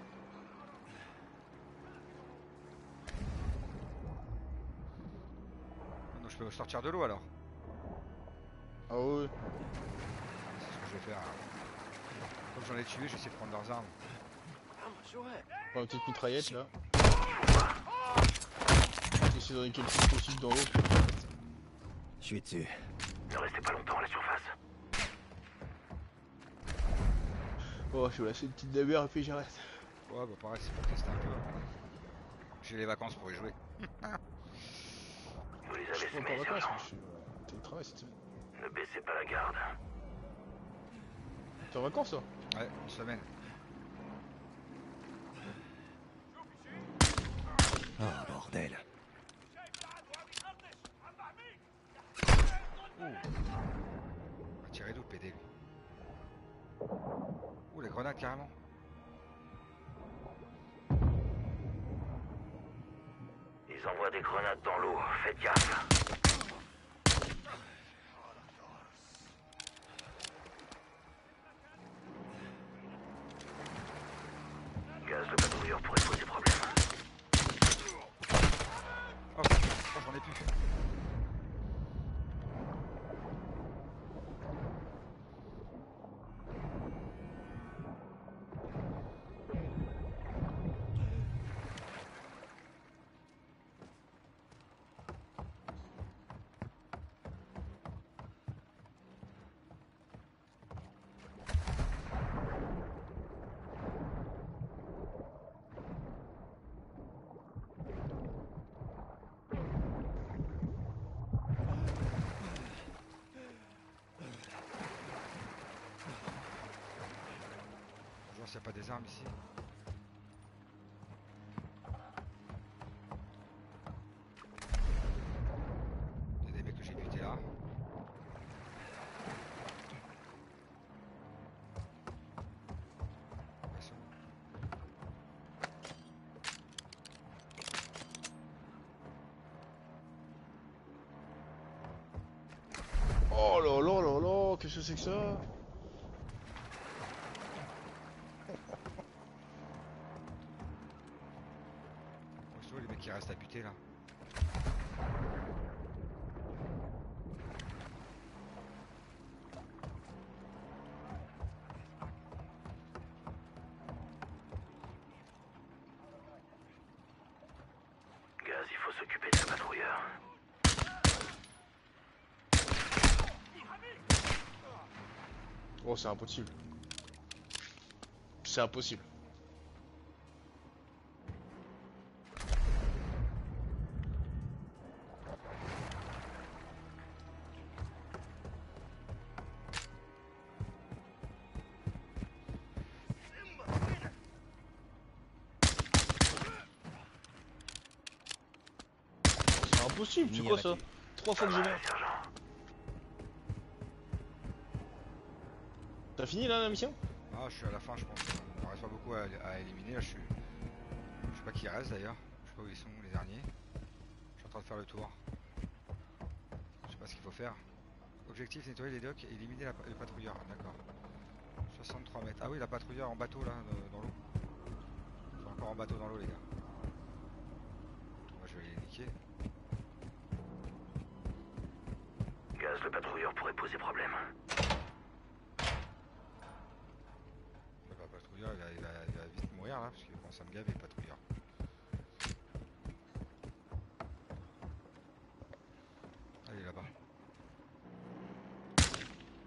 Donc je peux sortir de l'eau alors. Ah ouais. C'est ce que je vais faire. Comme j'en ai tué, j'essaie de prendre leurs armes. Prends une petite mitraillette là. J'essaie d'en donner quelques possibles dans l'eau. Je suis dessus. Ne restez pas longtemps à la surface. Oh, je vais lâcher une petite dabère et puis j'arrête. Ouais, bah pareil, c'est pour tester un peu. J'ai les vacances pour y jouer. Vous les Je avez suis pas semés, en vacances, sergent. mais je suis en télétravail cette semaine. Ne baissez pas la garde. T'es en vacances toi? Ouais, une semaine. Oh bordel. On va tirer d'où le PD lui? Ouh, les grenades carrément. Ils envoient des grenades dans l'eau. Faites gaffe. Gaz de patrouilleur pourrait poser problème. Oh, j'en ai plus. S'il n'y a pas des armes ici. Il y a des mecs que j'ai butés là. Oh là là là là, qu'est-ce que c'est que ça? Les mecs qui restent à buter là. Gaz, il faut s'occuper de ce patrouilleur. Oh, c'est impossible. C'est impossible. Impossible, c'est quoi ça? 3 fois que je meurs. T'as fini là la mission? Ah, je suis à la fin, je pense. Il en reste pas beaucoup à éliminer. Là, je sais pas qui reste d'ailleurs. Je sais pas où ils sont les derniers. Je suis en train de faire le tour. Je sais pas ce qu'il faut faire. Objectif, nettoyer les docks et éliminer le patrouilleur. D'accord. 63 mètres. Ah oui, la patrouilleur en bateau là, dans l'eau. Ils sont encore en bateau dans l'eau, les gars. Moi, je vais les niquer. Gaz, le patrouilleur pourrait poser problème. Le patrouilleur, il va vite mourir là, parce qu'il commence à me gaver, le patrouilleur. Allez, là-bas.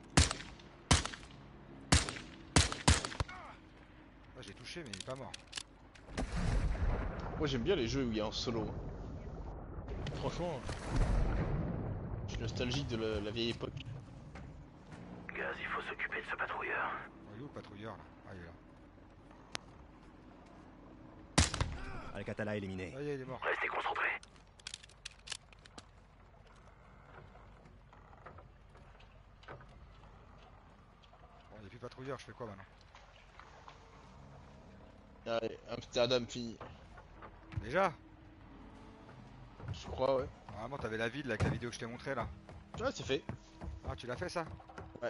touché, mais il est pas mort. Moi j'aime bien les jeux où il y a un solo. Franchement, je suis nostalgique de la vieille époque. Gaz, il faut s'occuper de ce patrouilleur. Il est où le patrouilleur là? Ah, il est là. Al-Qatala éliminé. Ah, il est mort. Restez concentrés. Bon, il n'y a plus de patrouilleur, je fais quoi maintenant? Allez, Amsterdam fini. Déjà? Je crois, ouais. Normalement, t'avais la ville là, avec la vidéo que je t'ai montré là. Ouais, c'est fait. Ah, tu l'as fait ça? Ouais.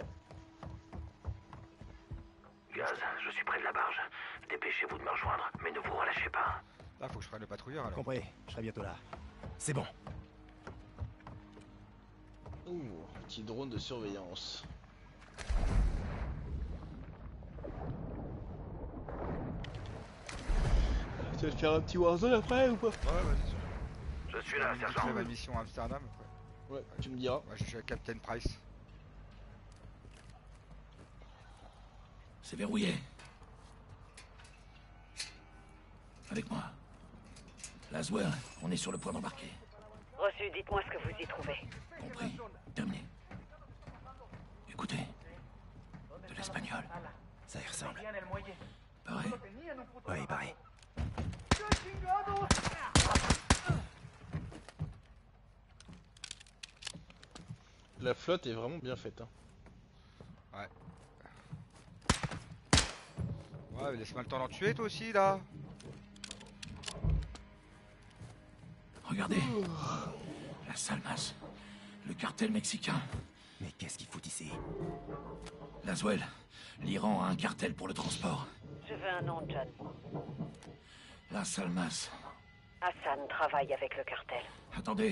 Gaz, je suis près de la barge. Dépêchez-vous de me rejoindre, mais ne vous relâchez pas. Là, faut que je prenne le patrouilleur alors. Compris, je serai bientôt là. C'est bon. Ouh, petit drone de surveillance. Tu vas te faire un petit Warzone après ou pas? Ouais, vas-y. Je suis là, Je sergent. fais ma mission à Amsterdam après. Ouais, tu me diras. Ouais, je suis avec Captain Price. C'est verrouillé. Avec moi. Laswell, on est sur le point d'embarquer. Reçu, dites-moi ce que vous y trouvez. Compris. Terminé. Écoutez. De l'espagnol. Ça y ressemble. Pareil. Ouais, pareil. La flotte est vraiment bien faite. Hein. Ouais. Ouais, mais laisse-moi le temps d'en tuer toi aussi là. Regardez. La Salmas. Le cartel mexicain. Mais qu'est-ce qu'il fout ici? Laswell. L'Iran a un cartel pour le transport. Je veux un nom, John. La Salmas. Hassan travaille avec le cartel. Attendez.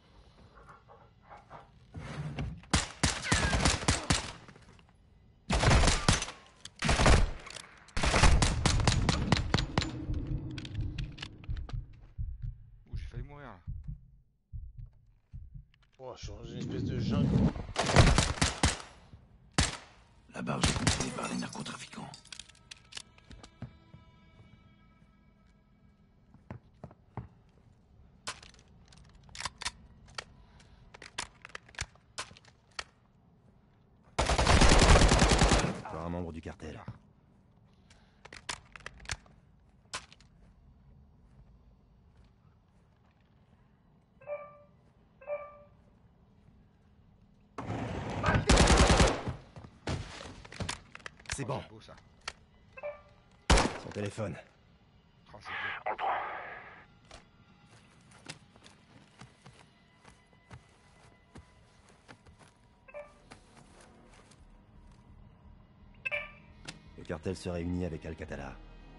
Ouh, j'ai failli mourir là. Oh, je suis dans une espèce de jungle. La barge est contrôlée par les narcotrafiquants. Encore un membre du cartel. C'est bon. Beau, ça. Son téléphone. Oh, c'est beau. On le prend. Le cartel se réunit avec Al-Qatala.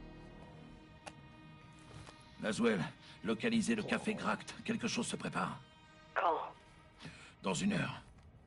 Laswell, localisez le café Gracht. Quelque chose se prépare. Quand? Dans 1 heure.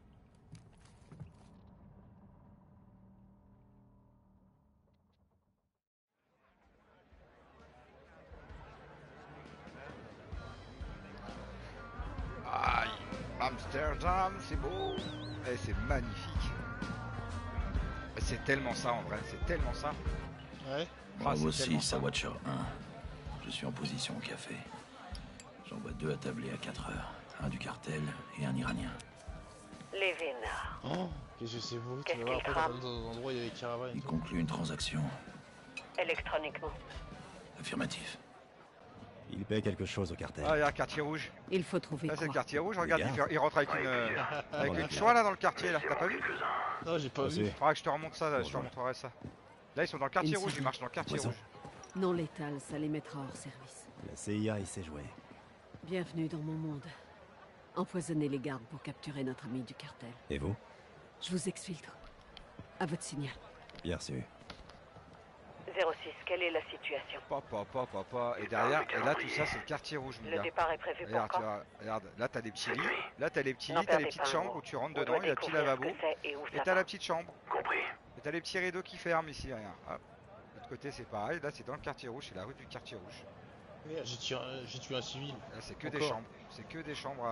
Aïe, Amsterdam, c'est beau. Et c'est magnifique. Et c'est tellement ça en vrai, c'est tellement ça. Ouais. Bravo c'est tellement 6 à Watcher 1. Je suis en position au café. J'en vois 2 attablés à 4 heures. Un du cartel et un iranien. Les vénards. Oh, qu'est-ce que c'est beau. Tu Qu'est-ce vas voir qu'il après crame dans un endroit où il y a des caravanes. Il conclut une transaction. Électroniquement. Affirmatif. Il paie quelque chose au cartel. Ah, il y a un quartier rouge. Il faut trouver Là, c'est le quoi. quartier rouge. Regarde, Les gars. il rentre avec une soie là dans le quartier là. T'as pas vu? Non, j'ai pas vu. Faudra que je te remonte ça, là, je te remontrerai ça. Là, ils sont dans le quartier rouge, ils marchent dans le quartier rouge. Non létal, ça les mettra hors service. La CIA y s'est jouée. Bienvenue dans mon monde. Empoisonnez les gardes pour capturer notre ami du cartel. Et vous? Je vous exfiltre. À votre signal. Bien reçu. 06, quelle est la situation? Papa. Et derrière, et là, tout ça, c'est le quartier rouge, mon Le gars. départ est prévu pour Regarde, quand? tu vois, regarde, là, t'as des petits lits. Là, t'as les petits N'en lits, t'as les perdez petites pas un chambres mot. où tu rentres On dedans, doit il y a le petit découvrir lavabo. ce que c'est et où Et ça t'as va. la petite chambre. Compris. Et t'as les petits rideaux qui ferment ici, rien. Hop. De l'autre côté, c'est pareil. Là, c'est dans le quartier rouge, c'est la rue du quartier rouge. Merde, j'ai tué un civil. Là, c'est que des Encore. chambres. C'est que des chambres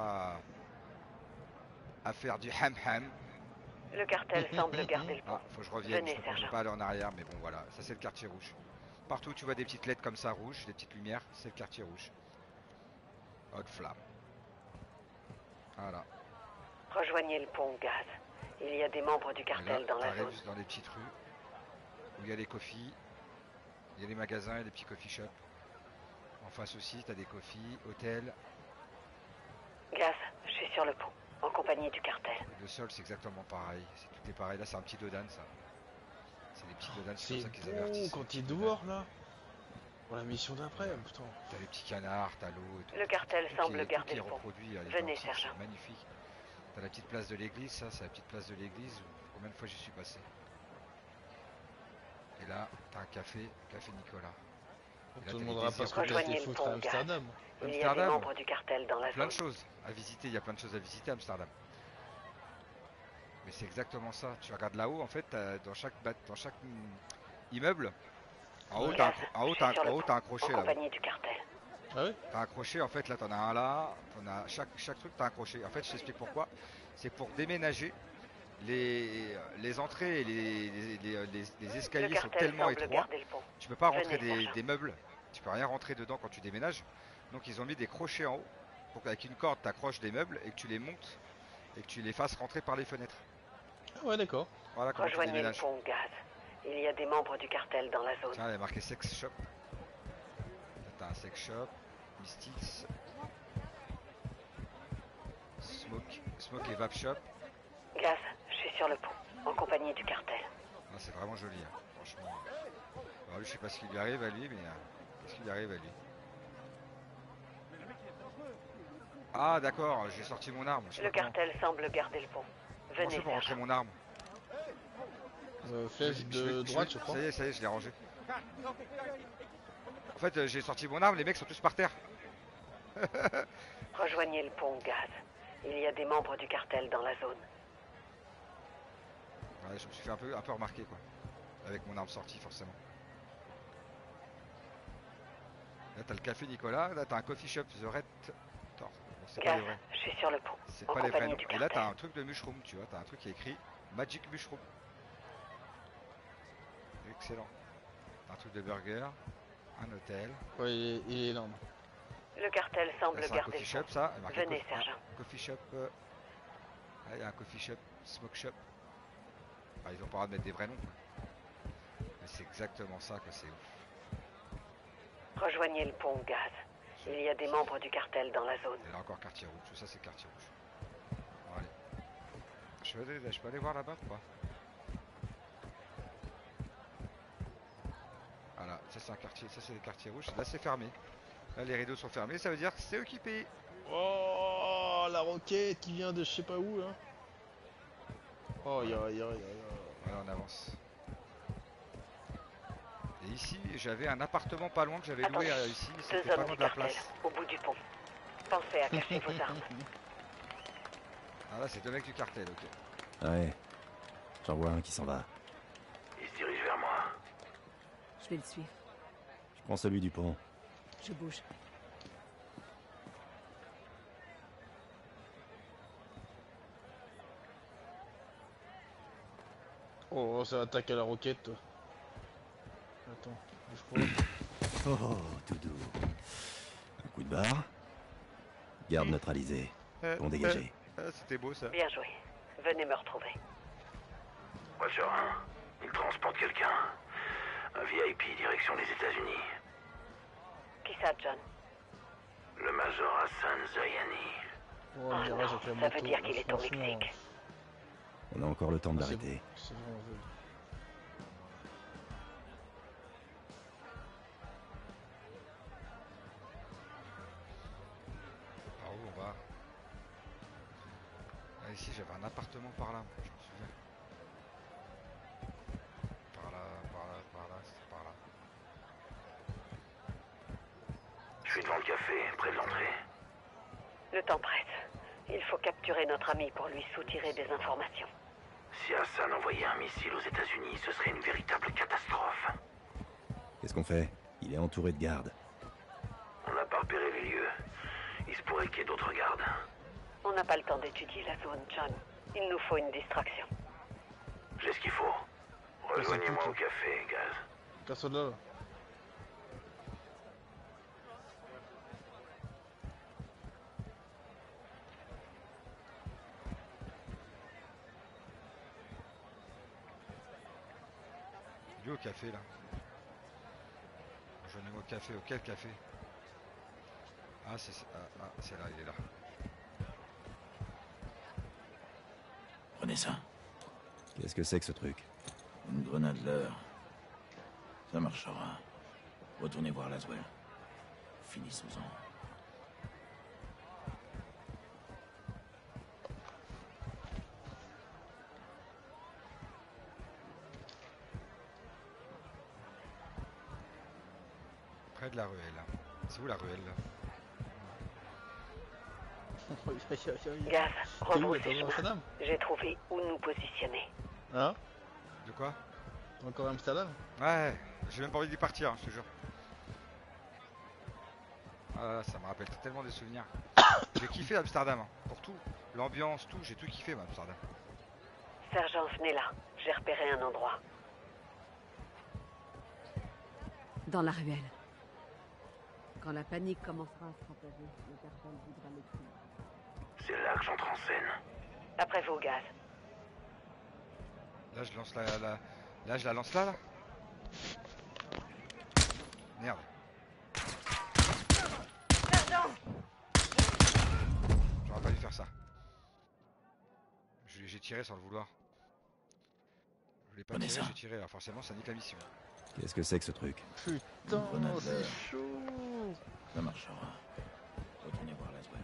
à faire du ham-ham. Le cartel semble garder le pont. Ah, faut que je revienne. Venez, Je peux sergent. pas aller en arrière, mais bon, voilà. Ça, c'est le quartier rouge. Partout où tu vois des petites LED comme ça rouges, des petites lumières, c'est le quartier rouge. Haute flamme. Voilà. Rejoignez le pont gaz. Il y a des membres du cartel dans la zone. Dans les petites rues où il y a les coffees, il y a les magasins et les petits coffee shops. En face aussi, t'as des coffees, hôtels. Gaz, je suis sur le pont, en compagnie du cartel. Le sol, c'est exactement pareil. Tout est pareil. Là, c'est un petit dodan, ça. C'est des petits dodans, c'est comme ça qu'ils avertissent. Quand il est dehors, là. Pour la mission d'après, putain. T'as les petits canards, t'as l'eau et tout. Le cartel semble garder le pont. Reproduit, venez, sergent. C'est magnifique. T'as la petite place de l'église, ça, c'est la petite place de l'église. Combien de fois j'y suis passé? Et là, t'as un café Nicolas. On te demandera pas ce que t'as été foutre à Amsterdam. Il y a des membres du cartel dans la zone. Plein de choses à visiter, il y a plein de choses à visiter à Amsterdam. Mais c'est exactement ça. Tu regardes là-haut, en fait, dans chaque immeuble, en haut, t'as un crochet là. Du cartel. Ah oui? T'as un crochet, en fait, là, t'en as un là. Chaque truc, t'as un crochet. En fait, je t'explique pourquoi. C'est pour déménager. Les entrées et les escaliers sont tellement étroits. Tu peux pas rentrer des meubles. Tu peux rien rentrer dedans quand tu déménages. Donc ils ont mis des crochets en haut pour qu'avec une corde t'accroches des meubles et que tu les montes et que tu les fasses rentrer par les fenêtres. Ah ouais, d'accord. Voilà comment tu déménages. Le pont gaz. Il y a des membres du cartel dans la zone. Tiens, il y a marqué sex shop. T'as un sex shop, Mystics, Smoke et Vape Shop. Gaz, je suis sur le pont, en compagnie du cartel. Ah, c'est vraiment joli, hein. Franchement. Alors, lui, je sais pas ce qui lui arrive à lui, mais qu'est-ce qui lui arrive à lui? Ah, d'accord, j'ai sorti mon arme. Le cartel semble garder le pont. Venez, pour rentrer mon arme. Flèche de droite, je crois. Ça y est, je l'ai rangé. En fait, j'ai sorti mon arme, les mecs sont tous par terre. Rejoignez le pont gaz. Il y a des membres du cartel dans la zone. Ouais, je me suis fait un peu remarquer, quoi. Avec mon arme sortie, forcément. Là, t'as le café Nicolas. Là, t'as un coffee shop, The Red Tor. Bon, c'est pas les vrais. Je suis sur le pont. C'est pas les vrais. Et là, t'as un truc de mushroom, tu vois. T'as un truc qui est écrit Magic Mushroom. Excellent. T'as un truc de burger. Un hôtel. Ouais, il est énorme. Le cartel semble garder le pont. Coffee shop, ça. Venez, sergent. Coffee shop. Là, il y a un coffee shop, smoke shop. Ah, ils ont pas le droit de mettre des vrais noms, quoi. Mais c'est exactement ça que c'est ouf. Rejoignez le pont gaz. Il y a des membres du cartel dans la zone. Et là encore quartier rouge, tout ça c'est quartier rouge. Bon, allez. Je peux aller voir là-bas ou pas? Voilà, ça c'est un quartier, ça c'est les quartiers rouges. Là c'est fermé. Là les rideaux sont fermés, ça veut dire que c'est occupé. Oh, la roquette qui vient de je sais pas où là. Oh, Voilà, on avance. Et ici, j'avais un appartement pas loin que j'avais loué ici. C'était pas loin de la place. Au bout du pont. Pensez à cacher vos armes. Ah là, c'est deux mecs du cartel, ok. Ouais. J'en vois un qui s'en va. Il se dirige vers moi. Je vais le suivre. Je prends celui du pont. Je bouge. Oh, ça attaque à la roquette, toi. Attends, je crois. Oh, tout doux. Un coup de barre. Garde neutralisée. Pont dégagé. C'était beau, ça. Bien joué. Venez me retrouver. Watcher 1, il transporte quelqu'un. Un VIP direction les États-Unis. Qui ça, John? Le Major Hassan Zayani. Oh, non, ça veut dire qu'il est au Mexique. On a encore le temps de l'arrêter. C'est bon, on veut. Par où on va? Là, ici, j'avais un appartement par là, je me souviens. Par là, c'est par là. Je suis devant le café, près de l'entrée. Le temps presse. Il faut capturer notre ami pour lui soutirer des informations. Si Hassan envoyait un missile aux États-Unis, ce serait une véritable catastrophe. Qu'est-ce qu'on fait? Il est entouré de gardes. On n'a pas repéré les lieux. Il se pourrait qu'il y ait d'autres gardes. On n'a pas le temps d'étudier la zone, John. Il nous faut une distraction. J'ai ce qu'il faut. Rejoignez-moi au café, Gaz. Personne là. Il est au café là. Je ai au café. Auquel café? Ah c'est là, il est là. Prenez ça. Qu'est-ce que c'est que ce truc? Une grenade leurre. Ça marchera. Retournez voir Laswell. Finissons-en. Près de la ruelle. C'est où la ruelle là? Gaz, rebrousse. J'ai trouvé où nous positionner. Hein? De quoi? Encore Amsterdam? Ouais, j'ai même pas envie d'y partir, je te jure. Ah, ça me rappelle tellement des souvenirs. J'ai kiffé Amsterdam, hein, pour tout. L'ambiance, tout, j'ai tout kiffé moi, Amsterdam. Sergent, venez là. J'ai repéré un endroit. Dans la ruelle. Quand la panique commencera à se propager, le cartel voudra l'exprimer. C'est là que j'entre en scène. Après vous, Gaz. Là, je lance là, je la lance là. Merde. Sergent! J'aurais pas dû faire ça. J'ai tiré sans le vouloir. Je voulais pas tirer, j'ai tiré. Alors forcément, ça nique la mission. Qu'est-ce que c'est que ce truc? Putain, c'est chaud. Ça marchera. Retournez voir Laswell.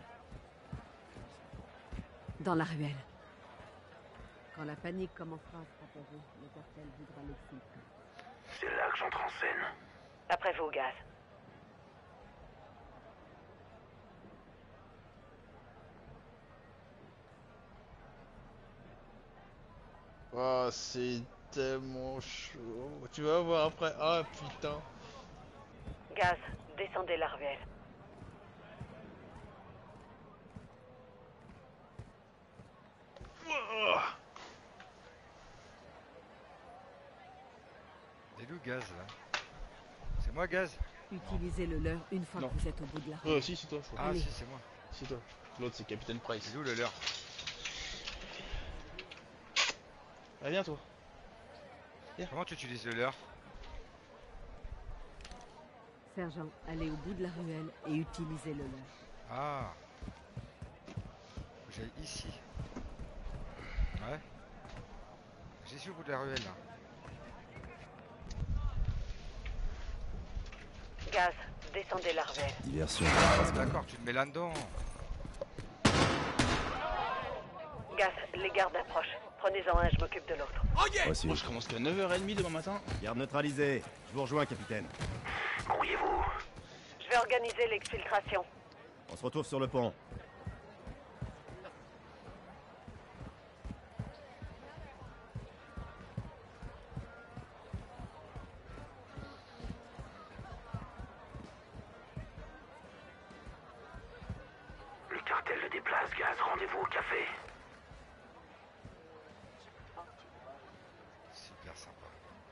Dans la ruelle. Quand la panique commencera à se propager, le cartel voudra l'exprimer. C'est là que j'entre en scène. Après vous, Gaz. Oh, c'est tellement chaud. Tu vas voir après. Ah putain. Gaz, descendez la ruelle. C'est où Gaz là? C'est moi Gaz? Utilisez le leur une fois que vous êtes au bout de la ruelle. Si, c'est toi. Ah si, c'est moi. C'est toi. L'autre, c'est Capitaine Price. C'est où le leur? Ah, viens toi. Comment tu utilises le leur? Sergent, allez au bout de la ruelle et utilisez le leur. Ah. J'aille ici. Ouais. J'y suis au bout de la ruelle là. Gaz, descendez la ruelle. Diversion. D'accord, tu te mets là-dedans. Gaz, les gardes approchent. Prenez-en un, je m'occupe de l'autre. Moi, je commence qu'à 9h30 demain matin. Garde neutralisée. Je vous rejoins, capitaine. Grouillez-vous. Je vais organiser l'exfiltration. On se retrouve sur le pont. Le cartel le déplace, Gaz. Rendez-vous au café. Super sympa.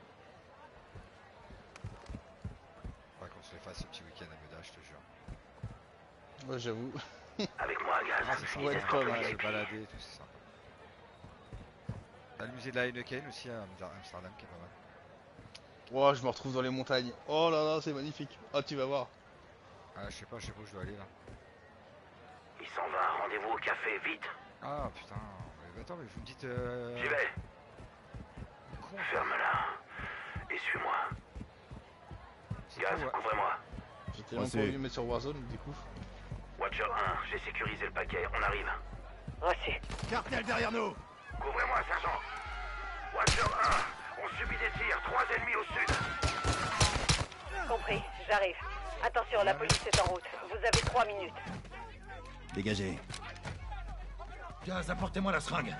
Faudra qu'on se fasse ce petit week-end à Meudage, je te jure. Ouais, j'avoue. Avec moi, Gaz. Ah, c'est sympa, Ouais, pas mal. se balader et tout, c'est sympa. T'as le musée de la Heineken aussi à Amsterdam qui est pas mal. Oh, je me retrouve dans les montagnes. Oh là là, c'est magnifique. Ah, tu vas voir. Ah, je sais pas où je dois aller là. Il s'en va. Rendez-vous au café, vite. Ah putain. Attends, mais vous me dites. J'y vais. Ferme-la. Et suis-moi. Gaz, couvrez-moi. J'ai tellement pas envie de mettre sur Warzone, du coup. Watcher 1, j'ai sécurisé le paquet. On arrive. Reçu. Cartel derrière nous. Couvrez-moi, sergent. Watcher 1, on subit des tirs. 3 ennemis au sud. Compris, j'arrive. Attention, la police est en route. Vous avez 3 minutes. Dégagez. Gaz, apportez-moi la seringue.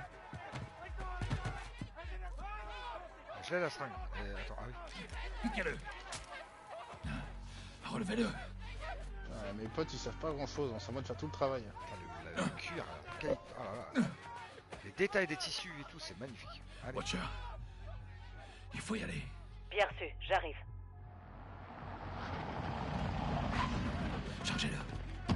Je l'ai la seringue. Attends, ah oui. Piquez-le. Relevez-le. Ah, mes potes, ils savent pas grand-chose. On s'en va de faire tout le travail. Le cuir, oh là là. Les détails des tissus et tout, c'est magnifique. Allez. Watcher, il faut y aller. Bien reçu, j'arrive. Chargez-le.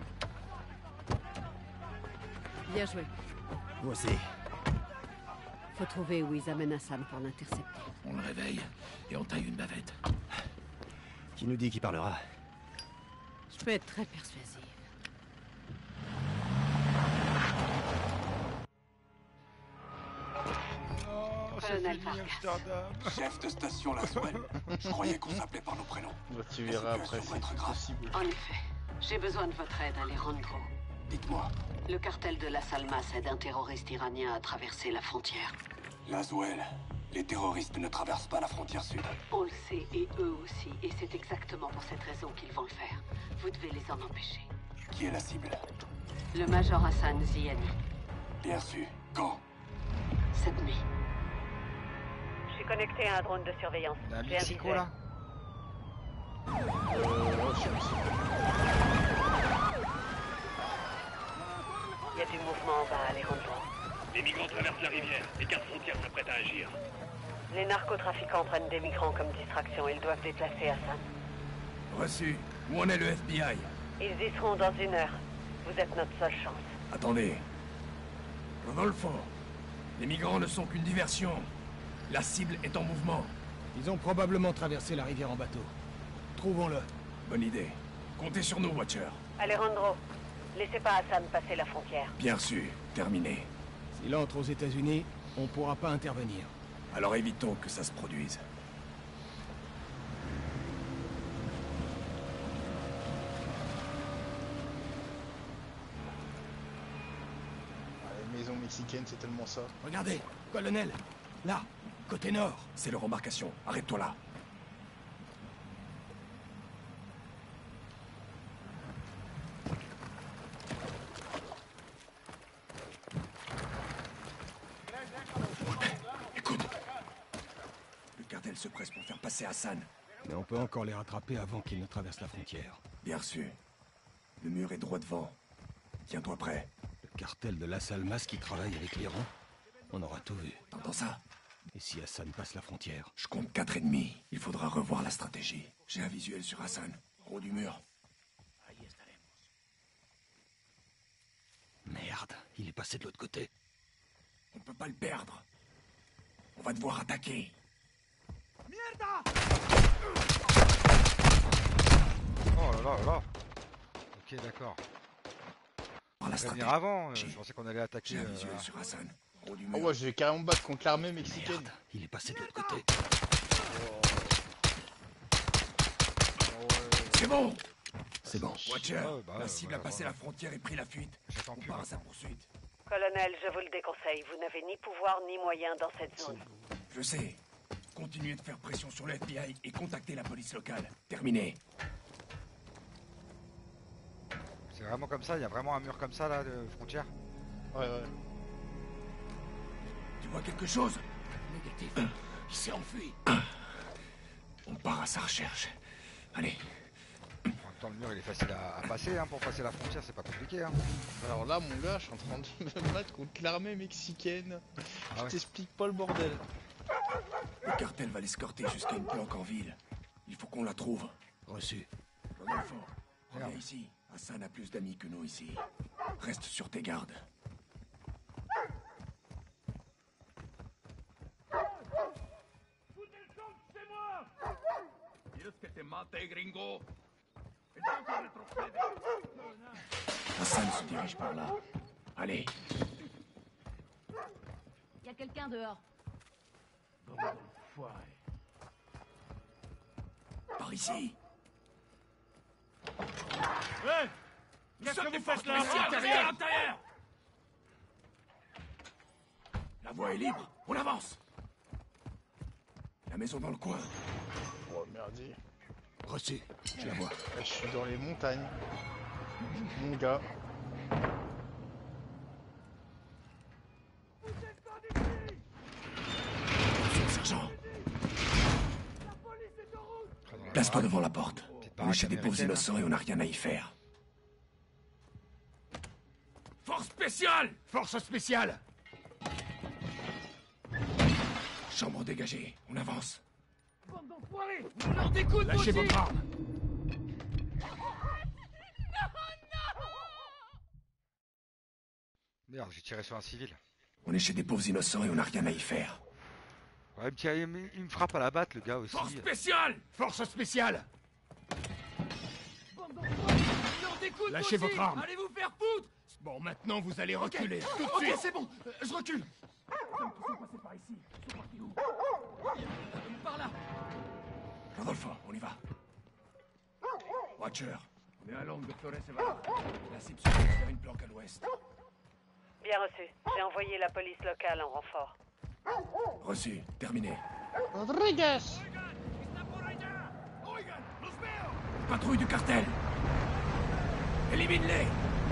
Bien joué. Vous aussi. Faut trouver où ils amènent Hassan pour l'intercepter. On le réveille et on taille une bavette. Qui nous dit qui parlera? Je peux être très persuasive. Colonel Amsterdam. Chef de station Laswell. Je croyais qu'on s'appelait par nos prénoms. Tu verras après, c'est possible. En effet, j'ai besoin de votre aide, Alejandro. Dites-moi. Le cartel de Las Almas aide un terroriste iranien à traverser la frontière. Laswell, les terroristes ne traversent pas la frontière sud. On le sait, et eux aussi, et c'est exactement pour cette raison qu'ils vont le faire. Vous devez les en empêcher. Qui est la cible? Le Major Hassan Zyani. Bien sûr. Quand? Cette nuit. Je suis connecté à un drone de surveillance. À Mexico, là? Il y a du mouvement en bas, Alejandro. Les migrants traversent la rivière. Les gardes frontières s'apprêtent à agir. Les narcotrafiquants prennent des migrants comme distraction. Ils doivent déplacer Hassan. Reçu. Où en est le FBI? Ils y seront dans 1 heure. Vous êtes notre seule chance. Attendez. Rodolfo, les migrants ne sont qu'une diversion. La cible est en mouvement. Ils ont probablement traversé la rivière en bateau. Trouvons-le. Bonne idée. Comptez sur nous, Watcher. Alejandro, laissez pas Hassan passer la frontière. Bien reçu. Terminé. S'il entre aux États-Unis, on ne pourra pas intervenir. Alors évitons que ça se produise. Les maisons mexicaines, c'est tellement ça. Regardez, colonel. Là, côté nord. C'est leur embarcation. Arrête-toi là. Écoute. Le cartel se presse pour faire passer Hassan. Mais on peut encore les rattraper avant qu'ils ne traversent la frontière. Bien reçu. Le mur est droit devant. Tiens-toi prêt. Le cartel de Las Almas qui travaille avec l'Iran? On aura tout vu. T'entends ça? Et si Hassan passe la frontière? Je compte 4 ennemis. Il faudra revoir la stratégie. J'ai un visuel sur Hassan. En haut du mur. Merde, il est passé de l'autre côté. On peut pas le perdre. On va devoir attaquer. Oh là là là. Ok, d'accord. On va venir avant, je pensais qu'on allait attaquer. J'ai un visuel sur Hassan. Oh ouais, je vais carrément battre contre l'armée mexicaine. Merde, il est passé de l'autre côté. C'est bon. C'est bon. Watcher, la cible a passé la frontière et pris la fuite. On part à sa poursuite. Colonel, je vous le déconseille. Vous n'avez ni pouvoir ni moyens dans cette zone. Je sais. Continuez de faire pression sur le FBI et contactez la police locale. Terminé. C'est vraiment comme ça? Il y a vraiment un mur comme ça, là, de frontière? Ouais, ouais. Tu vois quelque chose? Négatif. Il s'est enfui. On part à sa recherche. Allez. En même temps, le mur, il est facile à passer, hein. Pour passer la frontière, c'est pas compliqué, hein. Alors là, mon gars, je suis en train de me battre contre l'armée mexicaine. Ah ouais. Je t'explique pas le bordel. Le cartel va l'escorter jusqu'à une planque en ville. Il faut qu'on la trouve. Reçu. Rodolfo, reviens ici. Hassan a plus d'amis que nous ici. Reste sur tes gardes. Hassan se dirige par là. Allez. Il y a quelqu'un dehors. Par ici. Hey! Qu'est-ce que vous faites là? Intérieur! La voie est libre. On avance. La maison dans le coin. Oh merdier. Reçu. Je la vois. Je suis dans les montagnes. Mon gars. Sergent. Place-toi devant la porte. On est chez des pauvres innocents et on n'a rien à y faire. Force spéciale! Force spéciale! Chambre dégagée. On avance. Lâchez votre arme. Merde, j'ai tiré sur un civil. On est chez des pauvres innocents et on n'a rien à y faire. Ouais, il me frappe à la batte, le gars aussi. Force spéciale! Force spéciale! Lâchez votre arme! Allez vous faire foutre! Bon, maintenant vous allez reculer. Tout de suite! Ok, c'est bon! Je recule! Ils sont passés par ici. Ils sont partis où? Par là! Rodolfo, on y va. Watcher, on est à l'angle de Flores et Valor. La cible se dirige vers une planque à l'ouest. Bien reçu. J'ai envoyé la police locale en renfort. Reçu, terminé. Rodriguez! Patrouille du cartel! Élimine-les!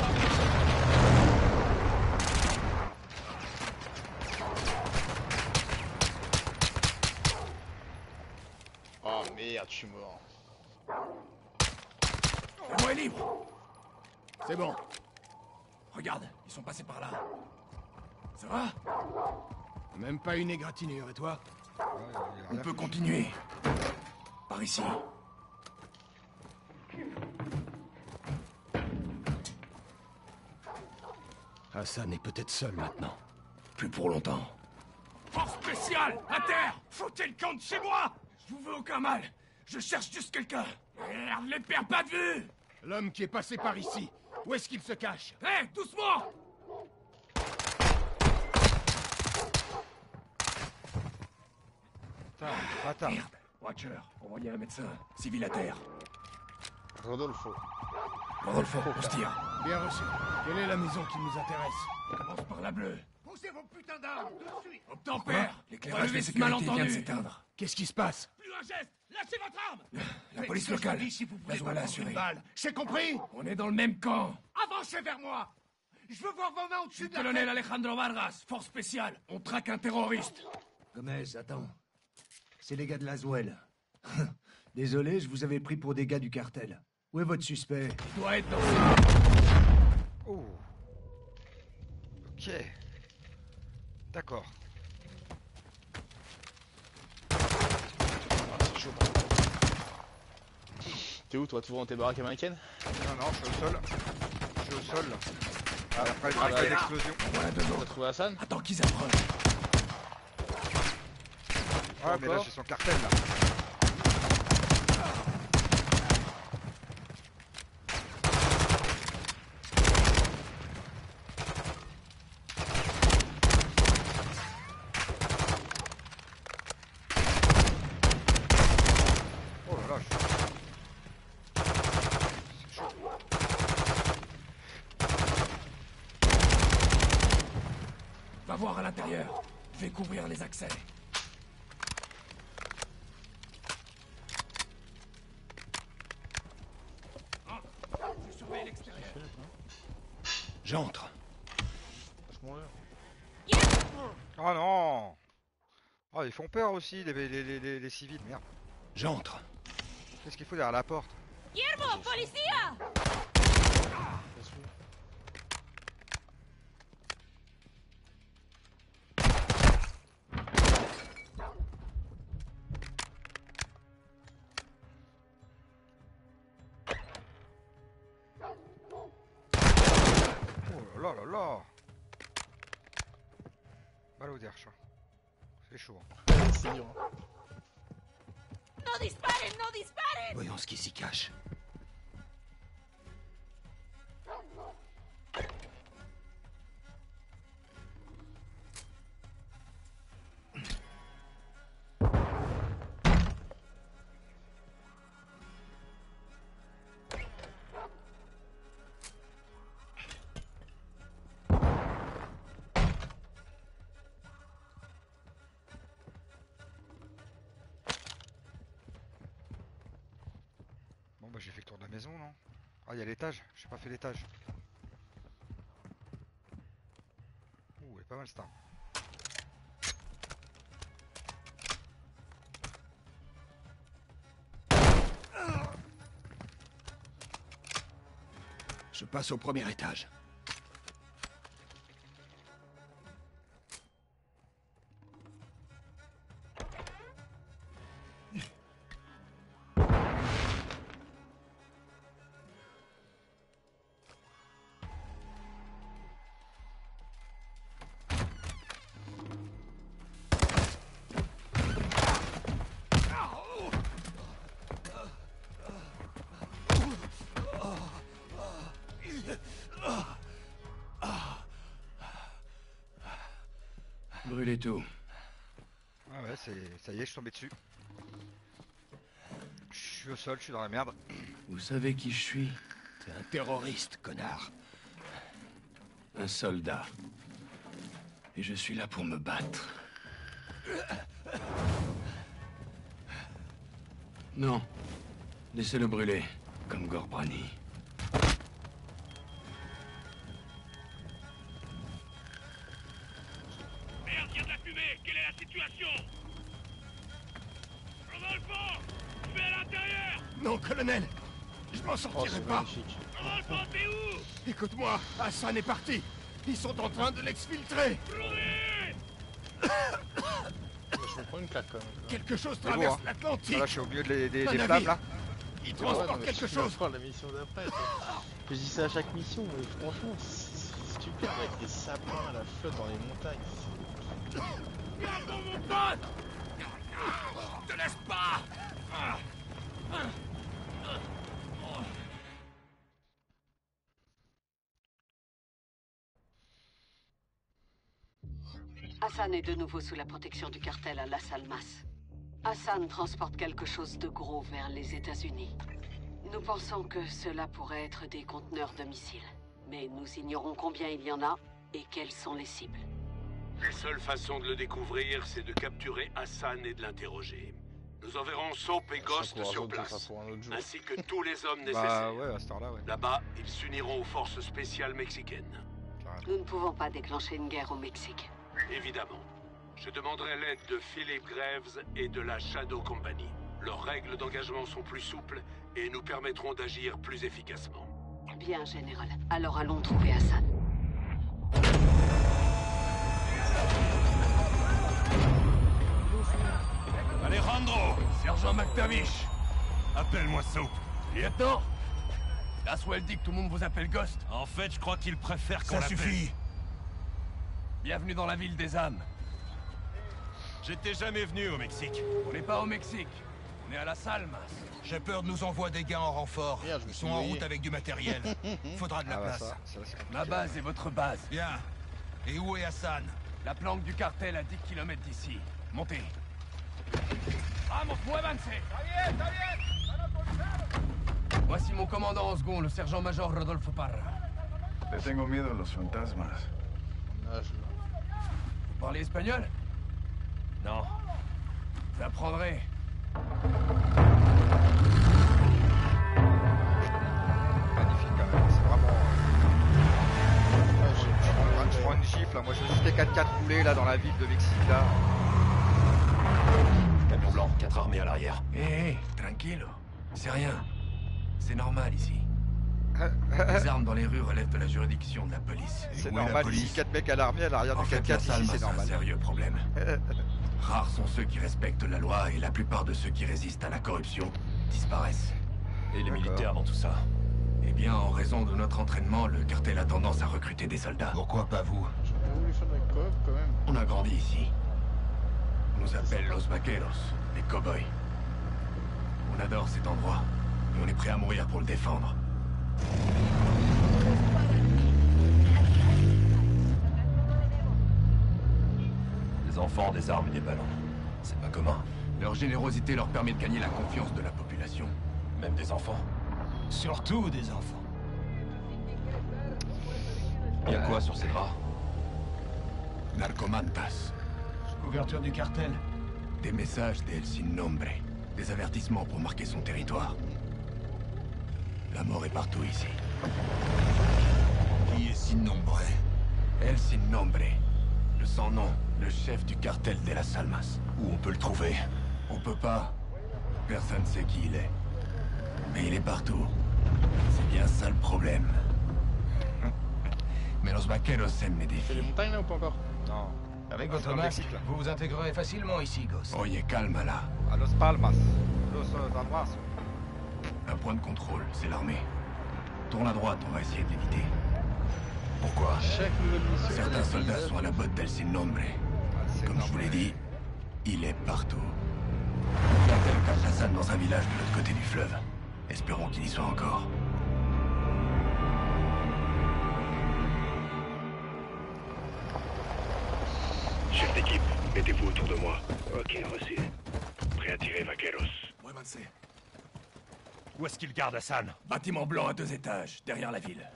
Oh merde, je suis mort. La voie est libre! C'est bon. Regarde, ils sont passés par là. Ça va? Même pas une égratignure, et toi? On peut continuer. Par ici. Hassan est peut-être seul maintenant. Plus pour longtemps. Force spéciale! À terre! Foutez le camp de chez moi! Je vous veux aucun mal. Je cherche juste quelqu'un. Merde, les perds pas de vue! L'homme qui est passé par ici. Où est-ce qu'il se cache? Hé, doucement! Attends. Merde. Watcher, envoyez un médecin. Civil à terre. Rodolfo. Rodolfo, on se tire. Bien reçu. Quelle est la maison qui nous intéresse? Commence par la bleue. Poussez vos putains d'armes, tout de suite! Obtempère! L'éclairage de sécurité vient de s'éteindre. Qu'est-ce qui se passe? Plus un geste! Lâchez votre arme! La police locale. La l'a assuré. C'est compris? On est dans le même camp. Avancez vers moi! Je veux voir vos mains au-dessus de la Colonel Alejandro Vargas, force spéciale. On traque un terroriste. Gomez, attends. C'est les gars de Laswell. Désolé, je vous avais pris pour des gars du cartel. Où est votre suspect? Il doit être dans... Oh. Ok. D'accord. Ah, c'est chaud. T'es où toi? Toujours dans tes baraques américaines? Non, je suis au sol. Je suis au sol. Après l'explosion. Voilà, t'as trouvé Hassan? Attends qu'ils approchent. Ouais, mais là, j'ai son cartel, là. Oh la vache. C'est chaud. Va voir à l'intérieur. Je vais couvrir les accès. Je surveille l'extérieur. J'entre. Oh non! Oh, ils font peur aussi, les civils, merde. J'entre. Qu'est-ce qu'il faut derrière la porte? Guillermo, policia! Oh là là là! Balle au derche. C'est chaud. C'est dur. ¡No disparen, no disparen! Voyons ce qui s'y cache. Bon bah j'ai fait le tour de la maison, non? Ah, il y a l'étage, j'ai pas fait l'étage. Ouh, elle est pas mal cette arme. Je passe au premier étage. Brûlez tout. Ah ouais, ça y est, je suis tombé dessus. Je suis au sol, je suis dans la merde. Vous savez qui je suis? T'es un terroriste, connard. Un soldat. Et je suis là pour me battre. Non. Laissez-le brûler, comme Gorbrani. Merde, il y a de la fumée! Quelle est la situation? Rodolfo! Je vais à l'intérieur! Non, colonel! Je m'en sortirai pas! Rodolfo, t'es où? Écoute-moi, Hassan est parti! Ils sont en train de l'exfiltrer! Je vais prendre une claque quand même. Quelque chose C'est traverse beau, hein. l'Atlantique! Là, je suis au milieu des flammes là. Il transporte quelque chose! La mission d'après. Je dis ça à chaque mission, mais franchement, c'est super avec des sapins à la flotte dans les montagnes. Garde mon pote! Te laisse pas! Hassan est de nouveau sous la protection du cartel à Las Almas. Hassan transporte quelque chose de gros vers les États-Unis. Nous pensons que cela pourrait être des conteneurs de missiles. Mais nous ignorons combien il y en a et quelles sont les cibles. La seule façon de le découvrir, c'est de capturer Hassan et de l'interroger. Nous enverrons Soap et Ghost sur place, ainsi que tous les hommes nécessaires. Bah ouais, à cette heure-là, ouais. Là-bas, ils s'uniront aux forces spéciales mexicaines. Nous ne pouvons pas déclencher une guerre au Mexique. Évidemment. Je demanderai l'aide de Philip Graves et de la Shadow Company. Leurs règles d'engagement sont plus souples et nous permettront d'agir plus efficacement. Bien, Général. Alors allons trouver Hassan. Alejandro! Sergent McTavish! Appelle-moi Soap. Lieutenant? Laswell dit que tout le monde vous appelle Ghost. En fait, je crois qu'il préfère qu'on l'appelle. Ça suffit! Bienvenue dans la ville des âmes. J'étais jamais venu au Mexique. On n'est pas au Mexique. On est à Las Almas. Shepard nous envoie des gars en renfort. Ils sont en route avec du matériel. Faudra de la place. Ma base est votre base. Bien. Et où est Hassan? La planque du cartel à 10 km d'ici. Montez. Vamos, muévanse. Voici mon commandant en second, le sergent-major Rodolfo Parra. Le tengo miedo a los fantasmas. Vous parlez espagnol? Non. Vous apprendrez. Magnifique quand même, c'est vraiment... je prends une gifle, là. Moi je suis des 4x4 roulés là dans la ville de Mexique là. Camion blanc, 4 armées à l'arrière. Hé, tranquillo. C'est rien. C'est normal ici. Les armes dans les rues relèvent de la juridiction de la police. C'est normal, ici 4 mecs à l'armée à l'arrière du 4x4 ici, c'est normal. C'est un sérieux problème. Rares sont ceux qui respectent la loi et la plupart de ceux qui résistent à la corruption disparaissent. Et les militaires dans tout ça? Eh bien, en raison de notre entraînement, le cartel a tendance à recruter des soldats. Pourquoi pas vous? On a grandi ici. On nous appelle Los Vaqueros, les cow-boys. On adore cet endroit et on est prêt à mourir pour le défendre. Des enfants, des armes et des ballons. C'est pas commun. Leur générosité leur permet de gagner la confiance de la population. Même des enfants. Surtout des enfants. Il y a quoi sur ces draps? Narcomantas. Couverture du cartel. Des messages d'El Sin Nombre. Des avertissements pour marquer son territoire. La mort est partout ici. Qui est Sin Nombre? El Sin Nombre. Le sans-nom, le chef du cartel de Las Almas. Où on peut le trouver? On peut pas. Personne ne sait qui il est. Mais il est partout. C'est bien ça le problème. Mais los vaqueros aiment les défis. C'est les montagnes là ou pas encore? Non. Avec votre masque, vous vous intégrerez facilement ici, Ghost. Oye, calme là. A Los Palmas. Los Almas. Un point de contrôle, c'est l'armée. Tourne à droite, on va essayer de l'éviter. Pourquoi? Certains soldats sont à la botte d'El Sin Nombre. Comme je vous l'ai dit, il est partout. Le cartel cache Hassan dans un village de l'autre côté du fleuve. Espérons qu'il y soit encore. Reste équipe, mettez-vous autour de moi. Ok, reçu. Prêt à tirer, vaqueros. Muévanse. Où est-ce qu'il garde Hassan? Bâtiment blanc à 2 étages, derrière la ville.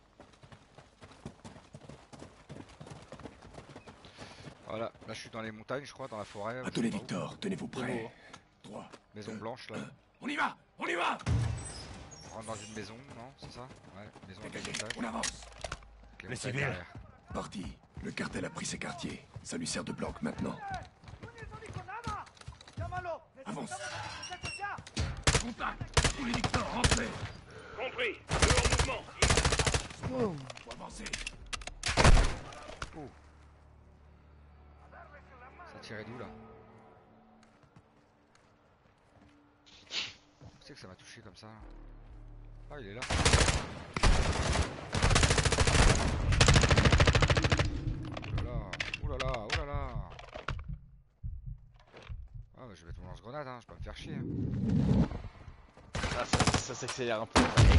Voilà, là je suis dans les montagnes, je crois, dans la forêt. À tous les Victor, tenez-vous prêts. 3. Maison blanche là. On y va! On y va! On rentre dans une maison, non? C'est ça? Ouais, maison à 2 étages. On avance. Okay, les civils. Parti. Le cartel a pris ses quartiers. Ça lui sert de bloc maintenant. Avance. Contact. Tous les Victor, rentrez. Compris. Deux en mouvement. Faut avancer. Oh. Ça tirait d'où là? Où c'est que ça m'a touché comme ça? Ah, il est là. Oulala, oulala. Ah, bah, je vais mettre mon lance-grenade, hein, je vais pas me faire chier. Hein. Ah, ça s'accélère un peu.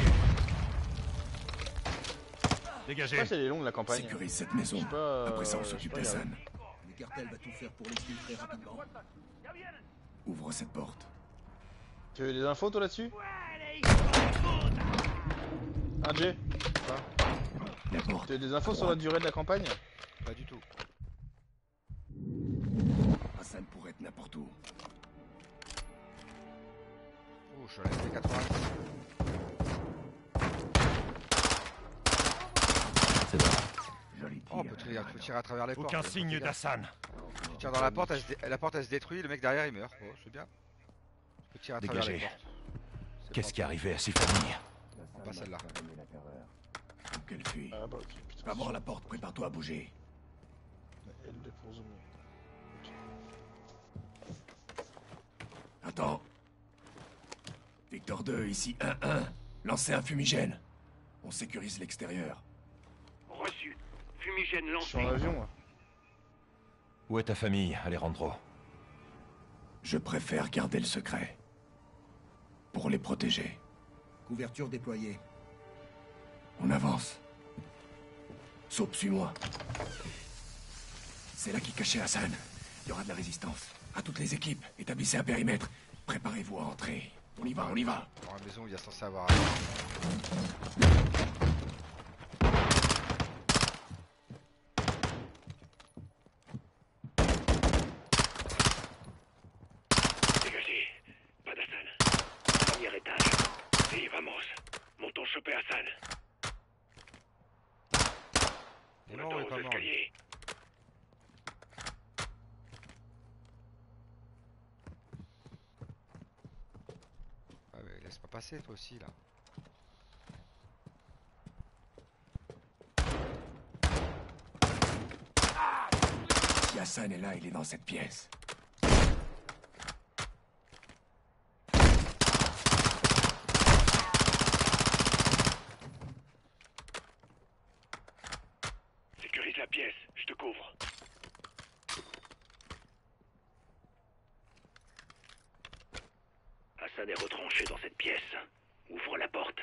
Dégagez. Pourquoi c'est les longs de la campagne? Sécurise cette maison. Après ça, on s'occupe d'Hassan. Le cartel va tout faire pour l'exfiltrer rapidement. Ouvre cette porte. Tu veux des infos toi là-dessus? Un G? La porte. Tu veux des infos sur la durée de la campagne? Pas du tout. Hassan pourrait être n'importe où. Oh, je suis à la 80. C'est bon. Joli tir. Oh, on peut tirer à travers les portes. Aucun signe d'Hassan. Tu tires dans la porte, la porte elle se détruit, le mec derrière il meurt. Oh, c'est bien. Tu peux tirer à travers les portes. Qu'est-ce qui est arrivé à ces familles? Pas celle-là. Quelle fuit. Ah bah ok, putain. Va voir la porte, prépare-toi à bouger. L2 pour zoomer. Attends. Victor 2, ici 1-1. Lancez un fumigène. On sécurise l'extérieur. Reçu. Fumigène Je suis en lancé. avion moi. Où est ta famille, Alejandro? Je préfère garder le secret. Pour les protéger. Couverture déployée. On avance. Soap, suis-moi. C'est là qu'est caché Hassan. Il y aura de la résistance. À toutes les équipes, établissez un périmètre. Préparez-vous à entrer. On y va, on y va. Dans la maison, il y a censé avoir. Dégagez. Pas d'Hassan. Premier étage. Et vamos. Montons choper Hassan. Il est On mort ou il est attend pas aux mort? escaliers. Ah mais laisse pas passer toi aussi là. Si Hassan est là, il est dans cette pièce. Sécurise la pièce. Je te couvre. Hassan est retranché dans cette pièce. Ouvre la porte.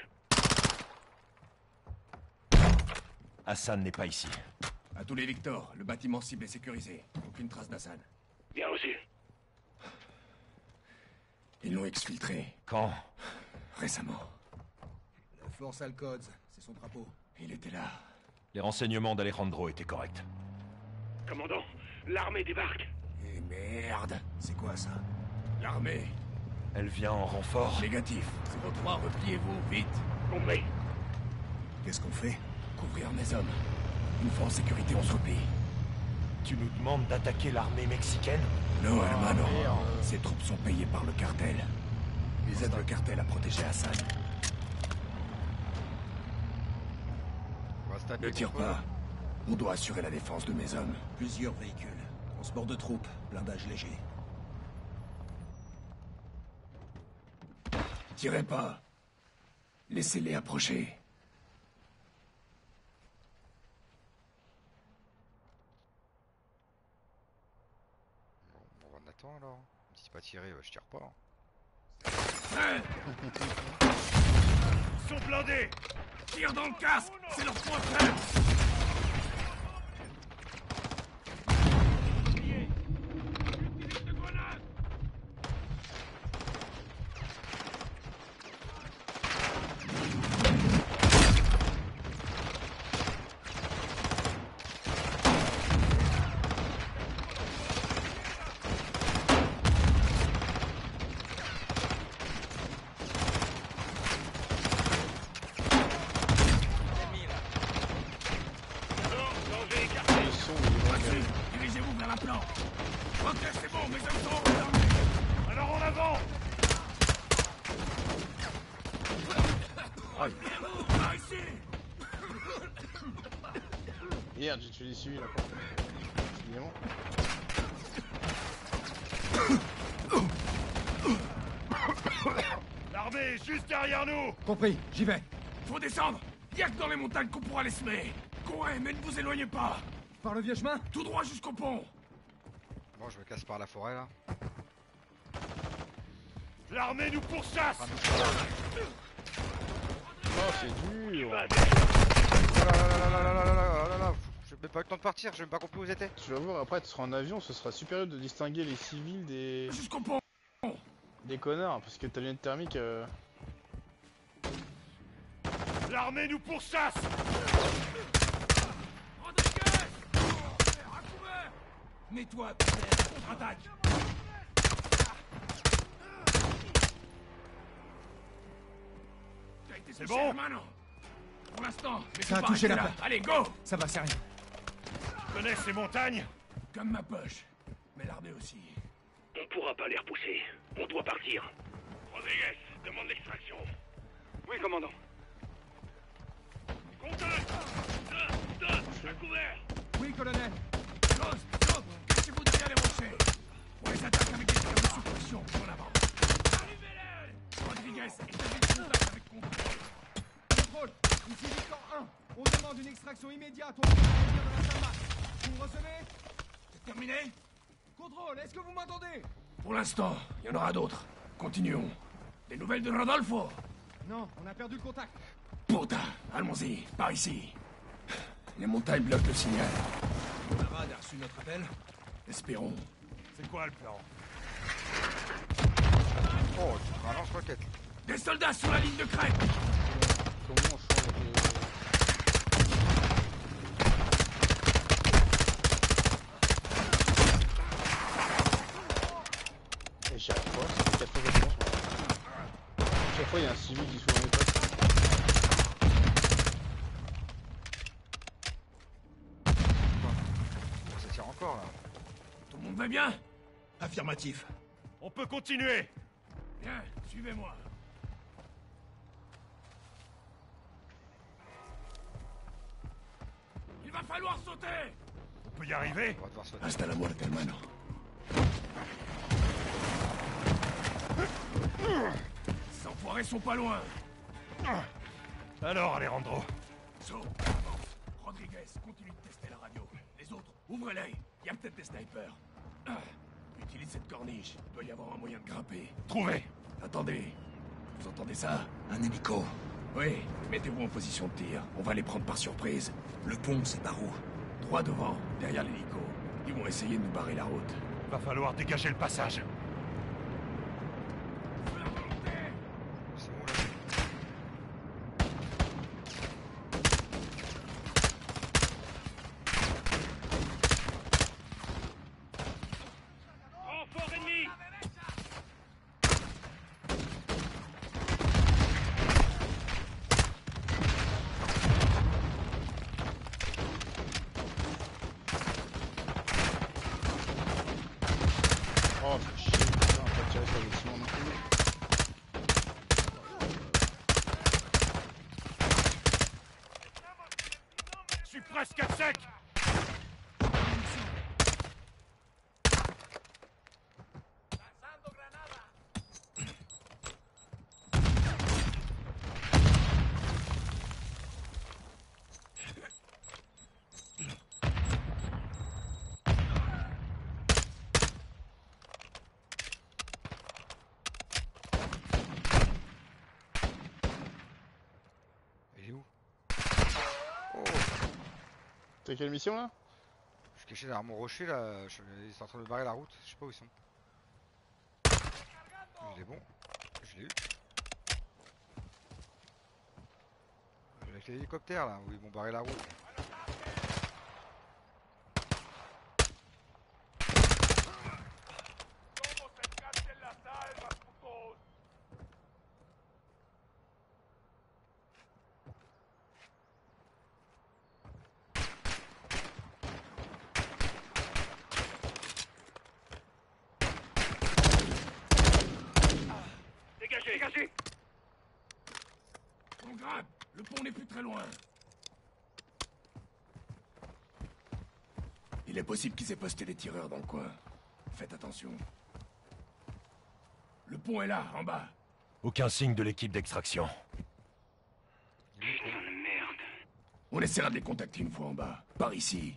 Hassan n'est pas ici. À tous les Victor, le bâtiment cible est sécurisé. Aucune trace d'Hassan. Bien reçu. Ils l'ont exfiltré. Quand? Récemment. La force Alcods, c'est son drapeau. Il était là. Les renseignements d'Alejandro étaient corrects. Commandant, l'armée débarque. Eh merde. C'est quoi ça? L'armée. Elle vient en renfort. Négatif. 03, repliez-vous, vite. Compris. Qu'est-ce qu'on fait? Couvrir mes hommes. Une fois en sécurité, on se replie. Tu nous demandes d'attaquer l'armée mexicaine? Non, hermano. Ces troupes sont payées par le cartel. Ils aident le cartel à protéger Hassan. Ne tire pas. On doit assurer la défense de mes hommes. Plusieurs véhicules. Transport de troupes, blindage léger. Tirez pas. Laissez-les approcher. Bon, on attend alors. Si c'est pas tiré, je tire pas. Ils sont blindés! Tire dans le casque! C'est leur point faible! Là-dessus, dirigez-vous vers la planque. Ok, c'est bon, mes hommes sont armés. Alors en avant. Aïe. Par ici. Merde, j'ai tué des civils là. Évidemment. L'armée est juste derrière nous. Compris, j'y vais. Faut descendre. Y'a que dans les montagnes qu'on pourra les semer. Courez, mais ne vous éloignez pas. Par le vieux chemin? Tout droit jusqu'au pont. Bon, je me casse par la forêt là. L'armée nous pourchasse. Oh, c'est dur. Oh là là, j'ai même pas eu le temps de partir, j'ai même pas compris où vous étiez. Tu vas voir, après tu seras en avion, ce sera super de distinguer les civils des... Jusqu'au pont. Des connards, parce que ta lunette thermique... L'armée nous pourchasse. Mets-toi, contre-attaque. C'est bon. Pour l'instant, ça a touché la plaque. Allez, go. Ça va, c'est rien. Je connais ces montagnes comme ma poche. Mais l'armée aussi. On pourra pas les repousser. On doit partir. Rodriguez, demande l'extraction. Oui, commandant. Contact. À couvert. Oui, colonel. Ghost, stop. Cachez-vous derrière les rochers. On les attaque avec des tirs de suppression. En avant. Arrivez-les. Rodriguez, établis le contact avec contrôle. Contrôle, ici Victor 1. On demande une extraction immédiate au navire de la Salmas. Vous me recevez? C'est terminé? Contrôle, est-ce que vous m'entendez? Pour l'instant, il y en aura d'autres. Continuons. Des nouvelles de Rodolfo? Non, on a perdu le contact. Putain, allons-y, par ici. Les montagnes bloquent le signal. La rade a reçu notre appel? Espérons. C'est quoi le plan? Oh, tu prends un lance-roquette. Des soldats sur la ligne de crête. Comment on change Et chaque fois, ça fait 4 fois que je commence. Chaque fois, il y a un civil qui se fout dans les potes. Ça tire encore là. Tout le monde va bien? Affirmatif. On peut continuer. Bien, suivez-moi. Il va falloir sauter. On peut y arriver. On va devoir sauter. Hasta la muerte, hermano. Ces enfoirés sont pas loin. Alors, Alejandro. Saut, avance. Rodriguez, continue de tester la radio. Les autres, ouvrez-l'œil. Il y a peut-être des snipers. Utilise cette corniche. Il doit y avoir un moyen de grimper. Trouvé. Attendez. Vous entendez ça? Un hélico. Oui, mettez-vous en position de tir. On va les prendre par surprise. Le pont, c'est par où? Droit devant, derrière l'hélico. Ils vont essayer de nous barrer la route. Va falloir dégager le passage. Renfort ennemi. Oh, c'est chier, putain, on va pas tirer sur le ciment non plus. Je suis presque à sec. Il est où? T'as quelle mission là? Je suis caché derrière mon rocher là, ils sont en train de barrer la route, je sais pas où ils sont. Il est bon, je l'ai eu. Avec l'hélicoptère là, où ils vont barrer la route. dégagez. On grimpe. Le pont n'est plus très loin. Il est possible qu'ils aient posté des tireurs dans le coin. Faites attention. Le pont est là, en bas. Aucun signe de l'équipe d'extraction. Putain de merde. On essaiera de les contacter une fois en bas. Par ici.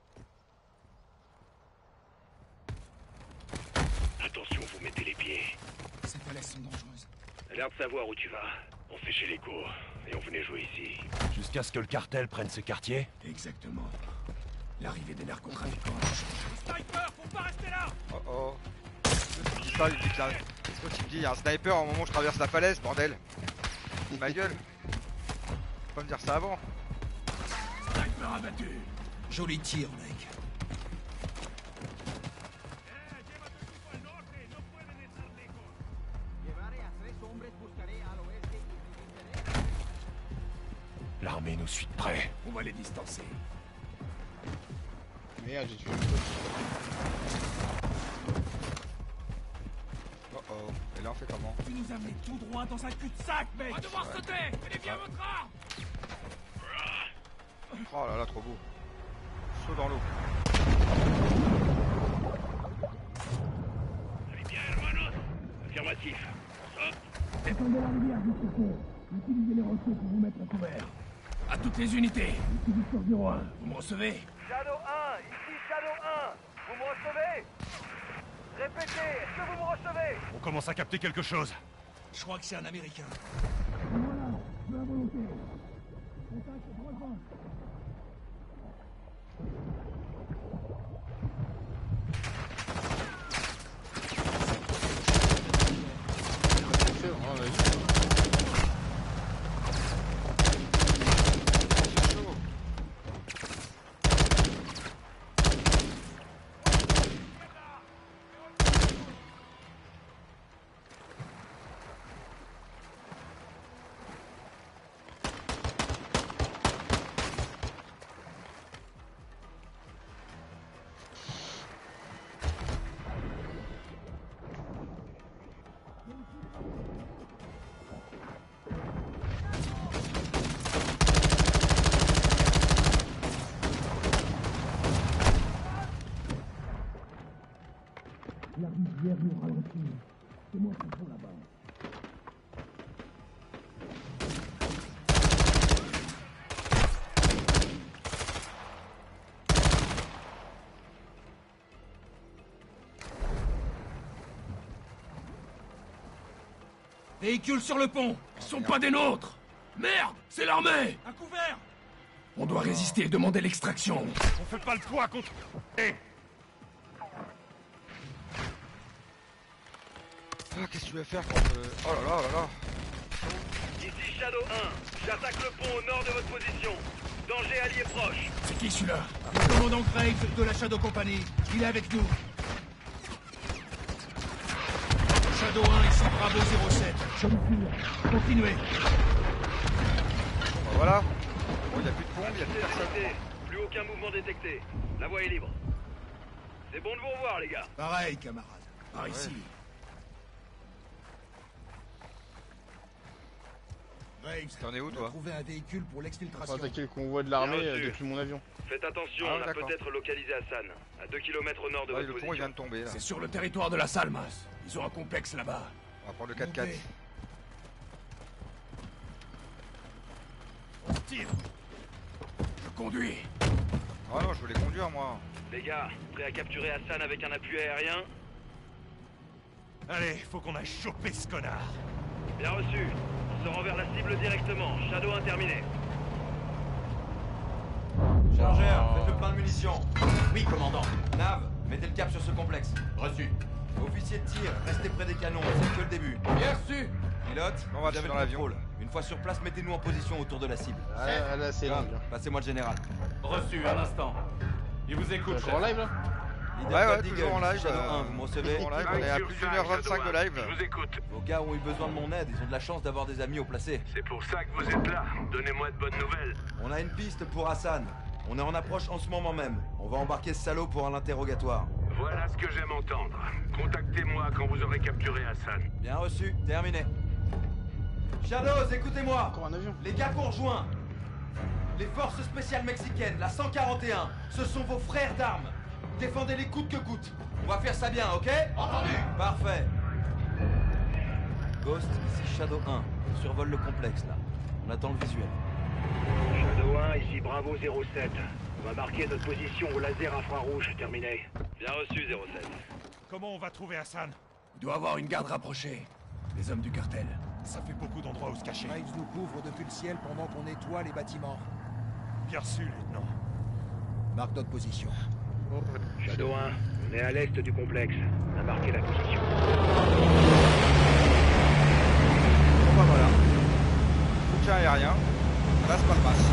Attention, vous mettez les pieds. Ces falaises sont dangereuses. T'as l'air de savoir où tu vas. On fait chez les cours. Et on venait jouer ici. Jusqu'à ce que le cartel prenne ce quartier? Exactement. L'arrivée des narcotrafiquants a changé. Sniper, faut pas rester là. Oh oh. Il dit ça, il dit que là. L'autre il me dit, il y a un sniper au moment où je traverse la falaise, bordel. Ma gueule. Faut pas me dire ça avant. Sniper abattu. Joli tir, mec. L'armée nous suit de près. On va les distancer. Merde, j'ai tué une Oh oh. Et là on fait comment? Tu nous as amené tout droit dans un cul-de-sac, mec. On va devoir sauter. Allez, viens votre arme. Oh là là, trop beau. Saut dans l'eau. Allez bien, hermanos. Affirmatif. On saute. Descendez la rivière jusqu'au fond. Utilisez les rochers pour vous mettre à couvert. À toutes les unités. Ici Victor 01. Vous me recevez? Shadow 1, ici Shadow 1. Vous me recevez? Répétez, est-ce que vous me recevez? On commence à capter quelque chose. Je crois que c'est un Américain. Voilà, je veux à volonté. Contact droit. La rivière nous ralentit. C'est moi qui prends là-bas. Véhicule sur le pont. Ils sont pas des nôtres. Merde, c'est l'armée. À couvert. On doit résister et demander l'extraction. On fait pas le poids contre... Ah, qu'est-ce que tu vas faire contre... Oh là là, oh là là. Ici Shadow 1. J'attaque le pont au nord de votre position. Danger allié proche. C'est qui celui-là? Le commandant Graves de la Shadow Company. Il est avec nous. Shadow 1 ici Bravo 07. Je vous tire. Continuez. Bon, bah voilà. Bon, il n'y a plus de pont, il n'y a plus personne. Plus aucun mouvement détecté. La voie est libre. C'est bon de vous revoir, les gars. Pareil, camarade. Par ici. Graves, t'en es où, toi? Trouver un véhicule pour l'exfiltration. On va attaquer le convoi de l'armée depuis mon avion. Faites attention, Ah, on a d'accord. peut-être localisé Hassan, à 2 km au nord de Ouais, votre le pont il position. vient de tomber là. C'est sur le territoire de la Salmas. Ils ont un complexe là-bas. On va prendre le 4x4. Montez. On tire. Je conduis. Ah non, je voulais conduire moi. Les gars, prêts à capturer Hassan avec un appui aérien? Allez, faut qu'on aille choper ce connard. Bien reçu. On se rend vers la cible directement. Shadow 1 terminé. Chargeur, faites le plein de munitions. Oui, commandant. Nav, mettez le cap sur ce complexe. Reçu. Officier de tir, restez près des canons, c'est que le début. Bien reçu. Pilote, On va vous avez dans le l'avion. contrôle. Une fois sur place, mettez-nous en position autour de la cible. Ah là c'est John, long. passez-moi le général. Reçu, un instant. Il vous écoute, Encore en live là? Leader Ouais, Gold toujours Eagle, en live. Shadow 1, vous me recevez? En live, on est à plus d'1h25 de live. Je vous écoute. Vos gars ont eu besoin de mon aide, ils ont de la chance d'avoir des amis au placé. C'est pour ça que vous êtes là. Donnez-moi de bonnes nouvelles. On a une piste pour Hassan. On est en approche en ce moment même. On va embarquer ce salaud pour un interrogatoire. Voilà ce que j'aime entendre. Contactez-moi quand vous aurez capturé Hassan. Bien reçu, terminé. Shadows, écoutez-moi. Encore un avion. Les gars qu'on rejoint. Les forces spéciales mexicaines, la 141, ce sont vos frères d'armes. Défendez-les coûte que coûte. On va faire ça bien, ok? Entendu. Parfait. Ghost, ici Shadow 1. On survole le complexe, là. On attend le visuel. Shadow 1, ici Bravo 07. On va marquer notre position au laser infrarouge, terminé. Bien reçu, 07. Comment on va trouver Hassan? Il doit avoir une garde rapprochée. Les hommes du cartel. Ça fait beaucoup d'endroits où se cacher. Graves nous couvre depuis le ciel pendant qu'on nettoie les bâtiments. Bien reçu, lieutenant. Marque notre position. Shadow 1, on est à l'est du complexe. On a marqué la position. Bon bah voilà. Soutien aérien. Las Palmas.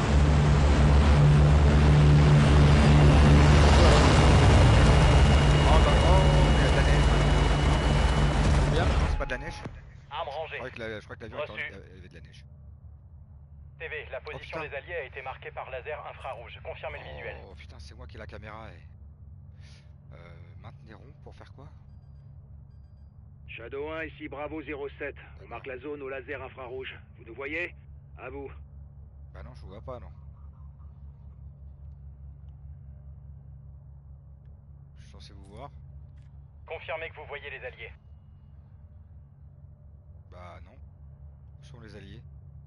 Oh bah oh, il y a de la neige. Bien. C'est pas de la neige? Arme rangée. Je crois que l'avion avait de la neige. TV, la position des alliés a été marquée par laser infrarouge. Confirmez le visuel. Oh putain, c'est moi qui ai la caméra et... maintenez rond pour faire quoi? Shadow 1, ici Bravo 07. On marque la zone au laser infrarouge. Vous nous voyez? À vous. Bah non, je vous vois pas, non. Je suis censé vous voir. Confirmez que vous voyez les alliés. Bah non. Où sont les alliés?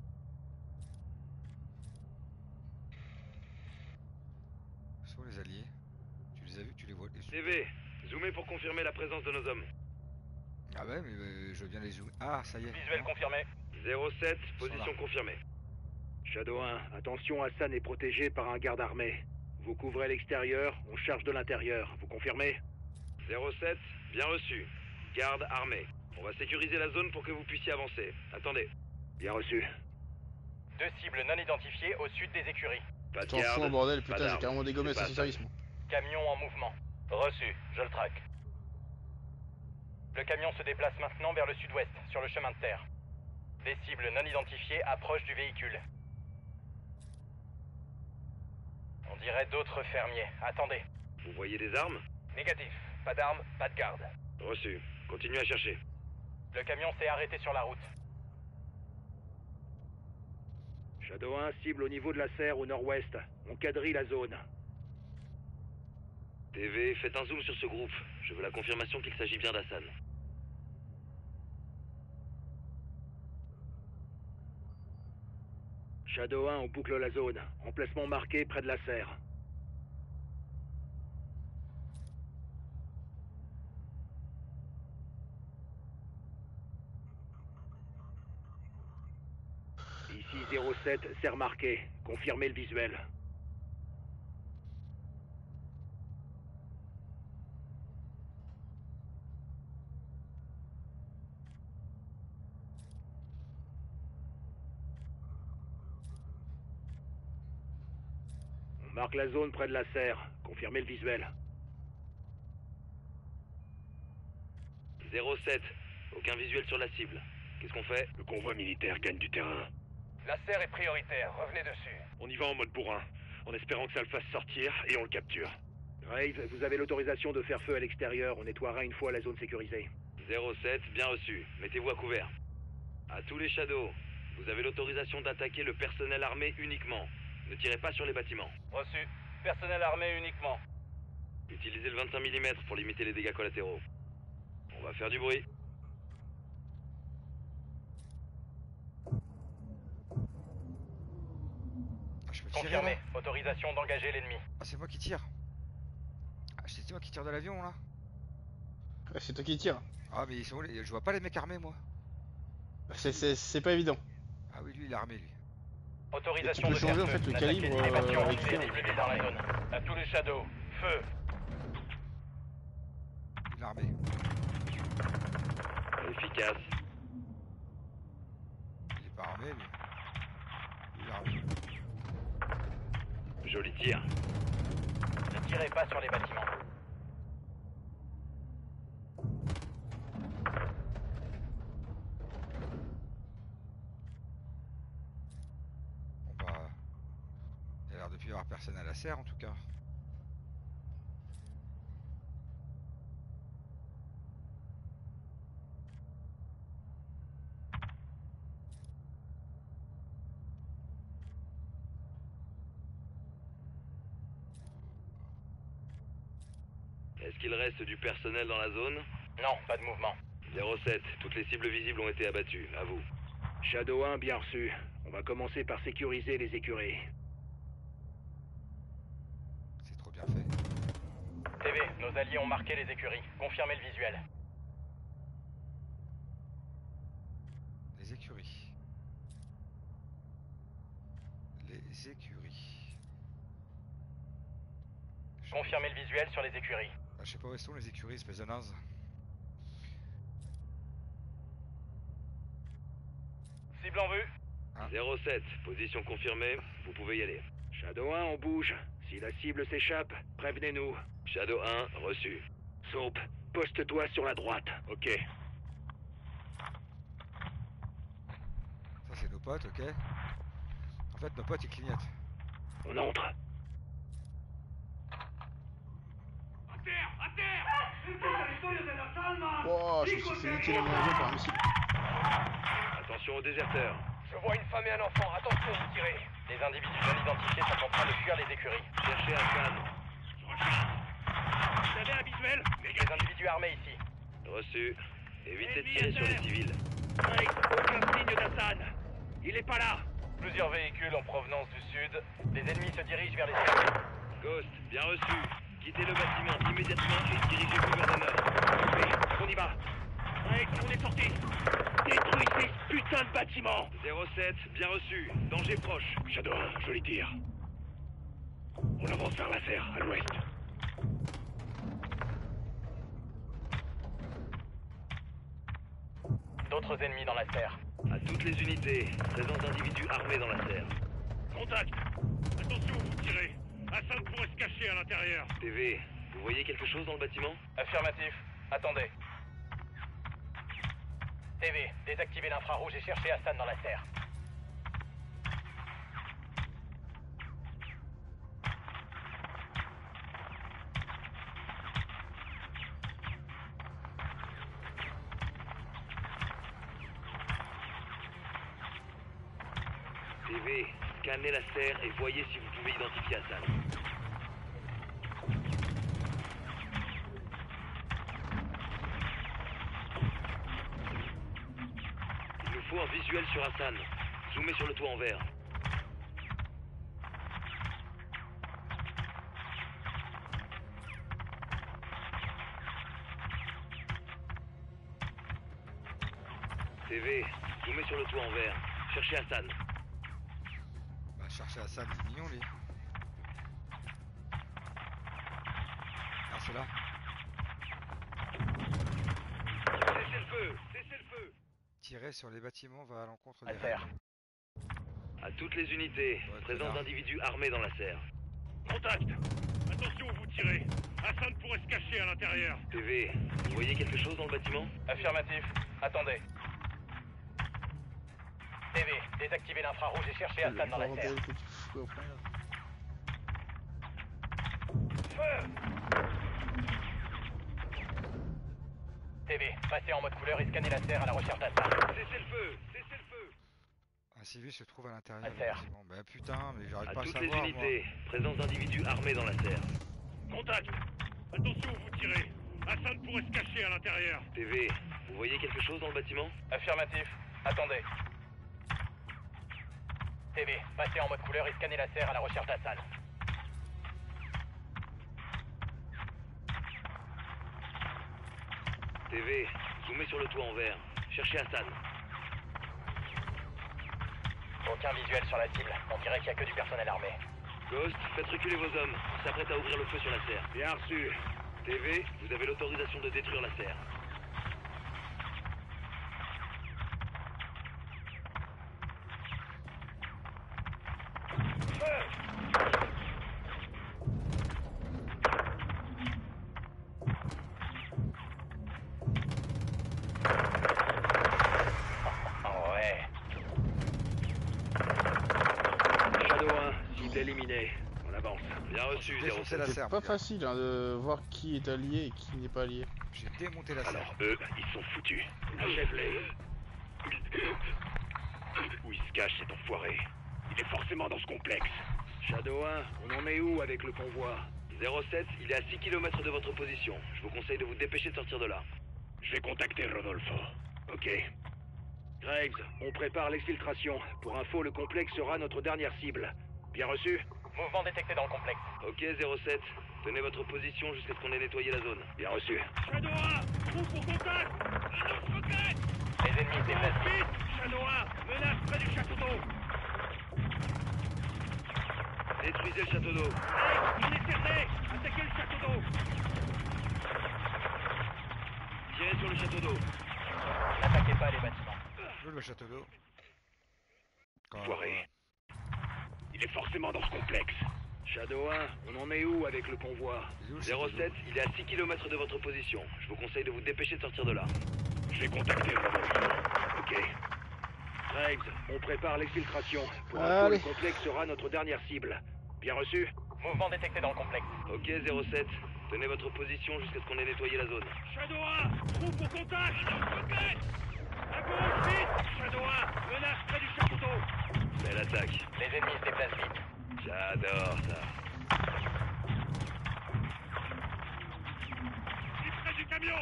Où sont les alliés? Tu les as vus? Tu les vois? TV, zoomez pour confirmer la présence de nos hommes. Ah ouais, mais je viens les zoomer. Ah, ça y est. Visuel confirmé. 07, position confirmée. Shadow 1, attention, Hassan est protégé par un garde armé. Vous couvrez l'extérieur, on charge de l'intérieur. Vous confirmez? 07, bien reçu. Garde armée. On va sécuriser la zone pour que vous puissiez avancer. Attendez. Bien reçu. 2 cibles non identifiées au sud des écuries. Pas de T'en garde. fous, bordel, pas putain, j'ai d'armes. carrément dégommé C'est ce pas service, moi. Camion en mouvement. Reçu, je le traque. Le camion se déplace maintenant vers le sud-ouest, sur le chemin de terre. Des cibles non identifiées approchent du véhicule. On dirait d'autres fermiers. Attendez. Vous voyez des armes? Négatif. Pas d'armes, pas de garde. Reçu. Continuez à chercher. Le camion s'est arrêté sur la route. Shadow 1, cible au niveau de la serre au nord-ouest. On quadrille la zone. TV, faites un zoom sur ce groupe. Je veux la confirmation qu'il s'agit bien d'Hassan. Shadow 1, on boucle la zone. Emplacement marqué près de la serre. Ici 07, serre marqué. Confirmez le visuel. On marque la zone près de la serre. Confirmez le visuel. 07, aucun visuel sur la cible. Qu'est-ce qu'on fait? Le convoi militaire gagne du terrain. La serre est prioritaire, revenez dessus. On y va en mode bourrin, en espérant que ça le fasse sortir et on le capture. Grave, vous avez l'autorisation de faire feu à l'extérieur. On nettoiera une fois la zone sécurisée. 07, bien reçu. Mettez-vous à couvert. À tous les Shadows, vous avez l'autorisation d'attaquer le personnel armé uniquement. Ne tirez pas sur les bâtiments. Reçu. Personnel armé uniquement. Utilisez le 25 mm pour limiter les dégâts collatéraux. On va faire du bruit. Ah, je peux tirer, Confirmé. là? Autorisation d'engager l'ennemi. Ah, c'est moi qui tire. Ah, c'est moi qui tire de l'avion là. Ouais, c'est toi qui tires. Ah, mais ils sont où je vois pas les mecs armés moi. C'est pas évident. Ah oui, lui il est armé lui. Autorisation tu peux changer en fait le calibre avec les cibles dans la zone. À tous les Shadows. Feu. Il est armé. Efficace. Il est pas armé lui. Il est armé. Joli tir. Ne tirez pas sur les bâtiments. Bon bah... Il y a l'air de plus y avoir personne à la serre en tout cas. Est-ce qu'il reste du personnel dans la zone? Non, pas de mouvement. 07, toutes les cibles visibles ont été abattues, à vous. Shadow 1, bien reçu. On va commencer par sécuriser les écuries. C'est trop bien fait. TV, nos alliés ont marqué les écuries. Confirmez le visuel. Les écuries. Les écuries. Confirmez le visuel sur les écuries. Ah, je sais pas où sont les écuries, espèce de naze. Cible en vue. 07, position confirmée, vous pouvez y aller. Shadow 1, on bouge. Si la cible s'échappe, prévenez-nous. Shadow 1, reçu. Soap, poste-toi sur la droite. Ok. Ça c'est nos potes, ok. En fait nos potes ils clignotent. On entre. À terre. Wow, je me suis fait niquer la maison par un missile. Attention aux déserteurs. Je vois une femme et un enfant. Attention, vous tirez. Les individus non identifiés sont en train de fuir les écuries. Cherchez Hassan. Vous avez un visuel? Les individus armés ici. Reçu. Évitez de tirer sur les civils. Aucun signe d'Hassan. Il est pas là. Plusieurs véhicules en provenance du sud. Les ennemis se dirigent vers les écuries. Ghost, bien reçu. Quittez le bâtiment immédiatement et dirigez-vous vers le nord. On y va. Drake, on est sorti. Détruisez ce putain de bâtiment. 07, bien reçu. Danger proche. Shadow 1, joli tir. On avance vers la serre, à l'ouest. D'autres ennemis dans la serre. À toutes les unités, présence d'individus armés dans la serre. Contact. Attention, vous tirez. Hassan pourrait se cacher à l'intérieur. TV, vous voyez quelque chose dans le bâtiment? Affirmatif. Attendez. TV, désactivez l'infrarouge et cherchez Hassan dans la serre. TV, scannez la serre et voyez si vous pouvez identifier Hassan. Il nous faut un visuel sur Hassan. Zoomez sur le toit en vert. TV, zoomez sur le toit en vert. Cherchez Hassan. Bah chercher Hassan, c'est mignon lui. Ah c'est là. Cessez le feu! Cessez le feu! Tirer sur les bâtiments va à l'encontre des serre. À toutes les unités, présence d'individus armés dans la serre. Contact. Attention où vous tirez. Hassan pourrait se cacher à l'intérieur. TV, vous voyez quelque chose dans le bâtiment? Affirmatif. Attendez. TV, désactivez l'infrarouge et cherchez Hassan dans la serre. Feu! TV, passez en mode couleur et scannez la serre à la recherche d'Hassan. Cessez le feu! Cessez le feu! Un civil se trouve à l'intérieur du bâtiment. Bah putain, mais j'arrive pas à toutes savoir. les unités, présence d'individus armés dans la serre. Contact. Attention où vous tirez. Hassan pourrait se cacher à l'intérieur. TV, vous voyez quelque chose dans le bâtiment? Affirmatif. Attendez. TV, passez en mode couleur et scannez la serre à la recherche d'Hassan. TV, zoomez sur le toit en vert. Cherchez Hassan. Aucun visuel sur la cible. On dirait qu'il n'y a que du personnel armé. Ghost, faites reculer vos hommes. On s'apprête à ouvrir le feu sur la serre. Bien reçu. TV, vous avez l'autorisation de détruire la serre. Ouais. Shadow 1, cible éliminée. On avance. Bien reçu, Défoncer la serre. C'est pas facile hein, de voir qui est allié et qui n'est pas allié. J'ai démonté la serre. Alors eux, ils sont foutus. Achève-les. Où il se cache cet enfoiré? Il est forcément dans ce complexe. Shadow 1, on en est où avec le convoi? Ils 07, il est à 6 km de votre position. Je vous conseille de vous dépêcher de sortir de là. Je vais contacter Rodolfo. Ok. Graves, on prépare l'exfiltration. Pour info, le complexe sera notre dernière cible. Bien reçu? Mouvement détecté dans le complexe. Ok, 07. Tenez votre position jusqu'à ce qu'on ait nettoyé la zone. Bien reçu. Shadow 1, trou pour contact! Un lance-roquette! Les ennemis se déplacent. Vite! Shadow 1, menace près du château d'eau! Détruisez le château d'eau. Hey, on est cerné! Attaquez le château d'eau! Tirez sur le château d'eau. N'attaquez pas les bâtiments. Le château d'eau. Foiré. Il est forcément dans ce complexe. Shadow 1, on en est où avec le convoi? 07, il est à 6 km de votre position. Je vous conseille de vous dépêcher de sortir de là. Je vais contacter Rodolfo. Ok. Graves, on prépare l'exfiltration. Pour info, le complexe sera notre dernière cible. Bien reçu? Mouvement détecté dans le complexe. Ok, 07. Tenez votre position jusqu'à ce qu'on ait nettoyé la zone. Shadow 1, trou pour contact! Un lance-roquette! À gauche, vite! Shadow 1, menace près du château d'eau! Belle attaque. Les ennemis se déplacent vite. J'adore ça. Je suis près du camion!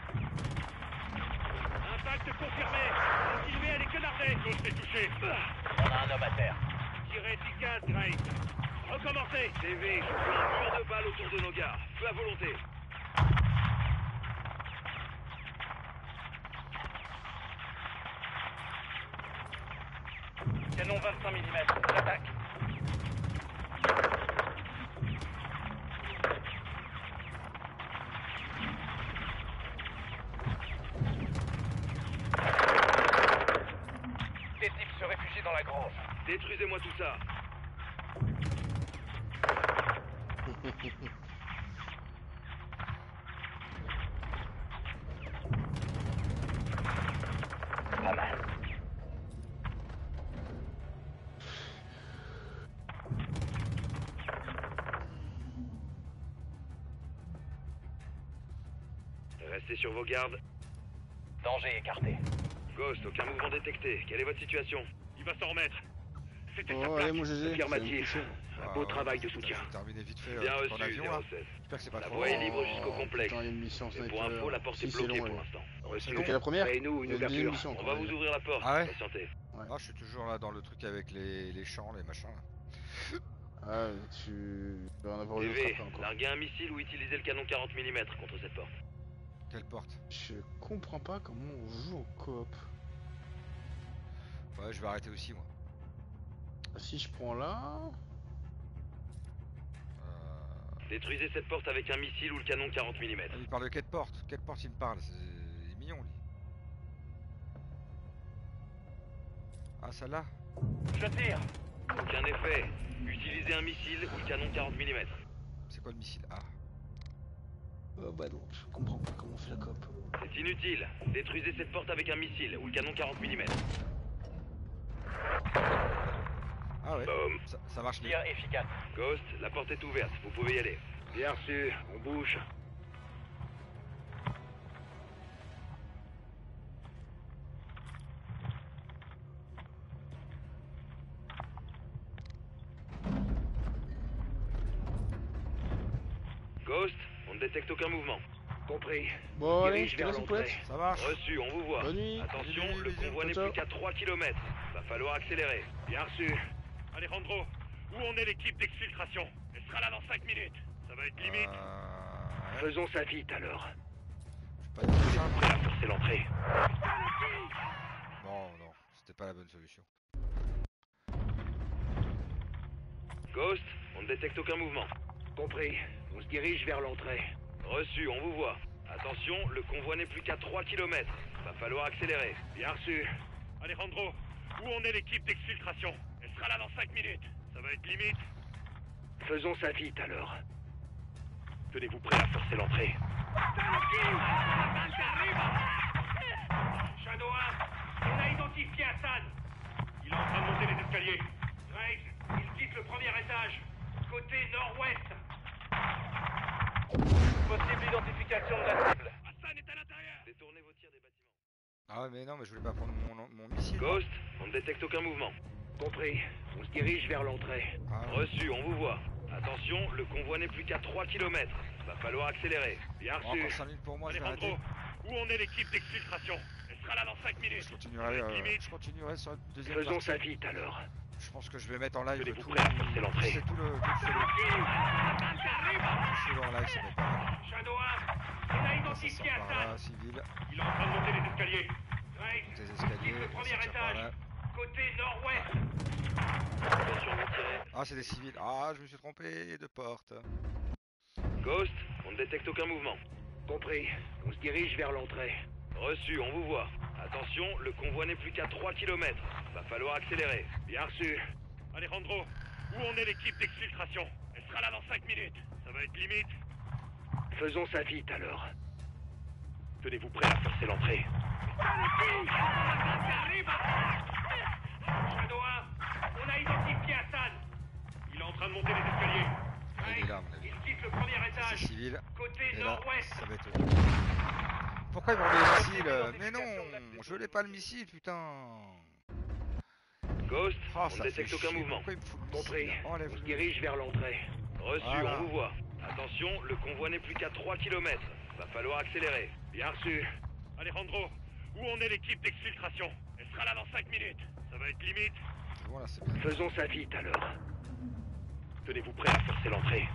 Impact confirmé! Continuez à les canarder! Ghost est touché! On a un homme à terre. Tirez efficace, Graves! Recommencez! TV, je fais un mur de balles autour de nos gars. Feu à volonté. Canon 25 mm, j'attaque. Des types se réfugient dans la grange. Détruisez-moi tout ça. Pas mal. Restez sur vos gardes. Danger écarté. Ghost, aucun mouvement détecté. Quelle est votre situation? Il va s'en remettre. C'était sa Oh, plaque. allez, mon GG. Affirmatif. Un beau travail de soutien. Terminé vite fait Bien ton reçu, avion là. 07. J'espère que c'est pas La trop voie est long. libre jusqu'au complexe. Putain, il y a une mission Mais pour sniper. info, la porte est Si, c'est bloquée long, pour ouais. l'instant. C'était la première? Fais-nous une Il y a une deuxième ouverture. mission On encore, va vous déjà. ouvrir la porte. Ah ouais? Patientez. Ah, je suis toujours là dans le truc avec les champs, les machins là. Ah, tu vas en avoir une autre TV, après encore. larguez un missile ou utilisez le canon 40 mm contre cette porte. Quelle porte? Je comprends pas comment on joue au coop. Ouais, je vais arrêter aussi moi. Si je prends là... Détruisez cette porte avec un missile ou le canon 40 mm. Il parle de quelle porte? Quelle porte il me parle? Il est mignon lui. Ah, celle-là? Je tire. Aucun effet. Utilisez un missile ou le canon 40 mm. C'est quoi le missile? Ah. Oh bah non, je comprends pas comment on fait la coop. C'est inutile. Détruisez cette porte avec un missile ou le canon 40 mm. Ah ouais. Boom. Ça marche mieux. Tir efficace. Ghost, la porte est ouverte. Vous pouvez y aller. Bien reçu. On bouge. Ghost, on ne détecte aucun mouvement. Compris. Bon, allez, Dirige je te vers laisse, l'entrée. poulette. Ça marche. Reçu, on vous voit. Bonne nuit. Attention, Bisous, le bisous. convoi n'est Ciao, plus qu'à 3 km. Va falloir accélérer. Bien reçu. Alejandro, où en est l'équipe d'exfiltration? Elle sera là dans 5 minutes. Ça va être limite. Faisons ça vite alors. Pas de machin. Prêt à forcer l'entrée. Non, non, c'était pas la bonne solution. Ghost, on ne détecte aucun mouvement. Compris. On se dirige vers l'entrée. Reçu, on vous voit. Attention, le convoi n'est plus qu'à 3 km. Va falloir accélérer. Bien reçu. Alejandro, où en est l'équipe d'exfiltration? Elle sera là dans 5 minutes. Ça va être limite. Faisons ça vite alors. Tenez-vous prêt à forcer l'entrée. Shadow 1, on a identifié Hassan. Il est en train de monter les escaliers. Graves, il quitte le premier étage. Côté nord-ouest. Possible identification de la cible. Hassan est à l'intérieur. Détournez vos tirs des bâtiments. Ah ouais, mais non, mais je voulais pas prendre mon missile. Ghost, on ne détecte aucun mouvement. Compris. On se dirige vers l'entrée. Ah, Reçu, on vous voit. Attention, le convoi n'est plus qu'à 3 km. Va falloir accélérer. Bien reçu. Encore 5 minutes pour moi, je vais Alejandro, arrêter. où en est l'équipe d'exfiltration? Elle sera là dans 5 minutes. Je continuerai sur la deuxième Faisons partie. ça vite alors. Je pense que je vais mettre en live Tenez-vous tout prêts à forcer l'entrée. C'est tout le solo. Solo en live, ça va être pas mal. Shadow 1, on a identifié Par là, Hassan. civil. Il est en train de monter les escaliers. Des Graves, escaliers. quitte le premier sortir par étage. là. Côté nord-ouest. Ah, c'est des civils. Ah, je me suis trompé de porte. Ghost, on ne détecte aucun mouvement. Compris. On se dirige vers l'entrée. Reçu, on vous voit. Attention, le convoi n'est plus qu'à 3 km. Va falloir accélérer. Bien reçu. Alejandro, où en est l'équipe d'exfiltration? Elle sera là dans 5 minutes. Ça va être limite. Faisons ça vite alors. Tenez-vous prêts à forcer l'entrée. Shadow 1, on a identifié Hassan. Il est en train de monter les escaliers. Il est là, mon avis. Il quitte le premier étage. C'est civil. Côté Et là, nord-ouest. ça va être... Pourquoi ils m'ont mis le missile? Mais non, je l'ai pas le missile, putain. Ghost, Oh, on ne détecte aucun mouvement. Pourquoi il me fout le Compris. missile? On se dirige vers l'entrée. Reçu, Voilà. on vous voit. Attention, le convoi n'est plus qu'à 3 km. Va falloir accélérer. Bien reçu. Alejandro, où en est l'équipe d'exfiltration? Elle sera là dans 5 minutes. Ça va être limite. Voilà, c'est bien. Faisons ça vite alors. Tenez-vous prêts à forcer l'entrée.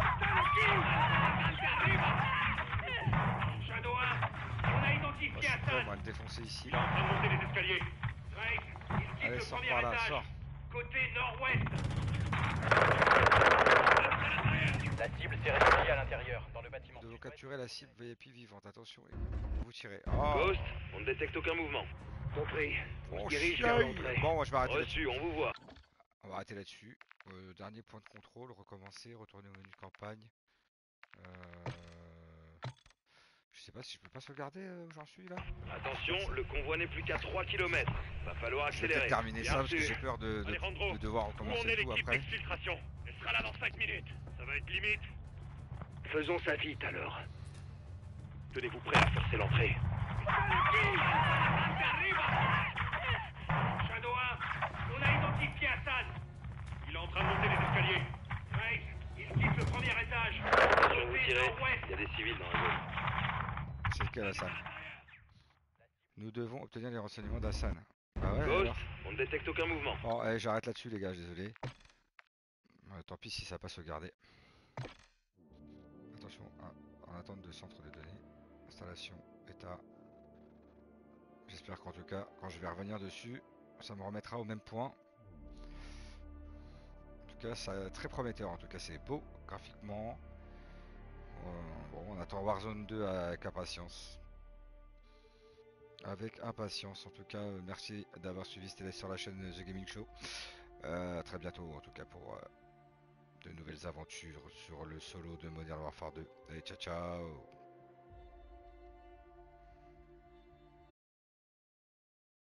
Shadow 1, on a identifié Hassan. On va le défoncer ici. Il est en train de monter les escaliers. Graves, il quitte Allez, le sors premier par là, étage. sors. Côté nord-ouest. La cible s'est réveillée à l'intérieur, dans le bâtiment. Nous devons capturer la cible VIP vivante. Attention, vous tirez. Oh. Ghost, on ne détecte aucun mouvement. Compris. On Oh, se dirige vers chiaille. l'entrée. Bon, moi je vais arrêter Reçu, là-dessus. on vous voit. On va arrêter là-dessus. Dernier point de contrôle, recommencer, retourner au menu de campagne. Je sais pas si je peux pas sauvegarder où j'en suis là. Attention, le convoi n'est plus qu'à 3 km. Va falloir Je vais accélérer. peut-être terminer Bien ça parce que reçu. j'ai peur de devoir Où en recommencer est tout l'équipe après. d'exfiltration? Elle sera là dans 5 minutes. Ça va être limite. Faisons ça vite alors. Tenez-vous prêts à forcer l'entrée. Shadow 1, on a identifié Hassan. Il est en train de monter les escaliers. Graves, il quitte le premier étage. Attention, vous Côté tirez. nord-ouest. Il y a des civils dans la zone. C'est lequel Hassan? Nous devons obtenir les renseignements d'Hassan. Bah ouais, Ghost, alors. on ne détecte aucun mouvement. Bon, allez, j'arrête là-dessus les gars, désolé. Tant pis si ça passe sauvegardé. Attention, en attente de centre de données. Installation, état. J'espère qu'en tout cas, quand je vais revenir dessus, ça me remettra au même point. En tout cas, ça très prometteur. En tout cas, c'est beau graphiquement. Bon, on attend Warzone 2 avec impatience. Avec impatience. En tout cas, merci d'avoir suivi. C'était sur la chaîne The Gaming Show. À très bientôt, en tout cas, pour de nouvelles aventures sur le solo de Modern Warfare 2. Allez, ciao, ciao!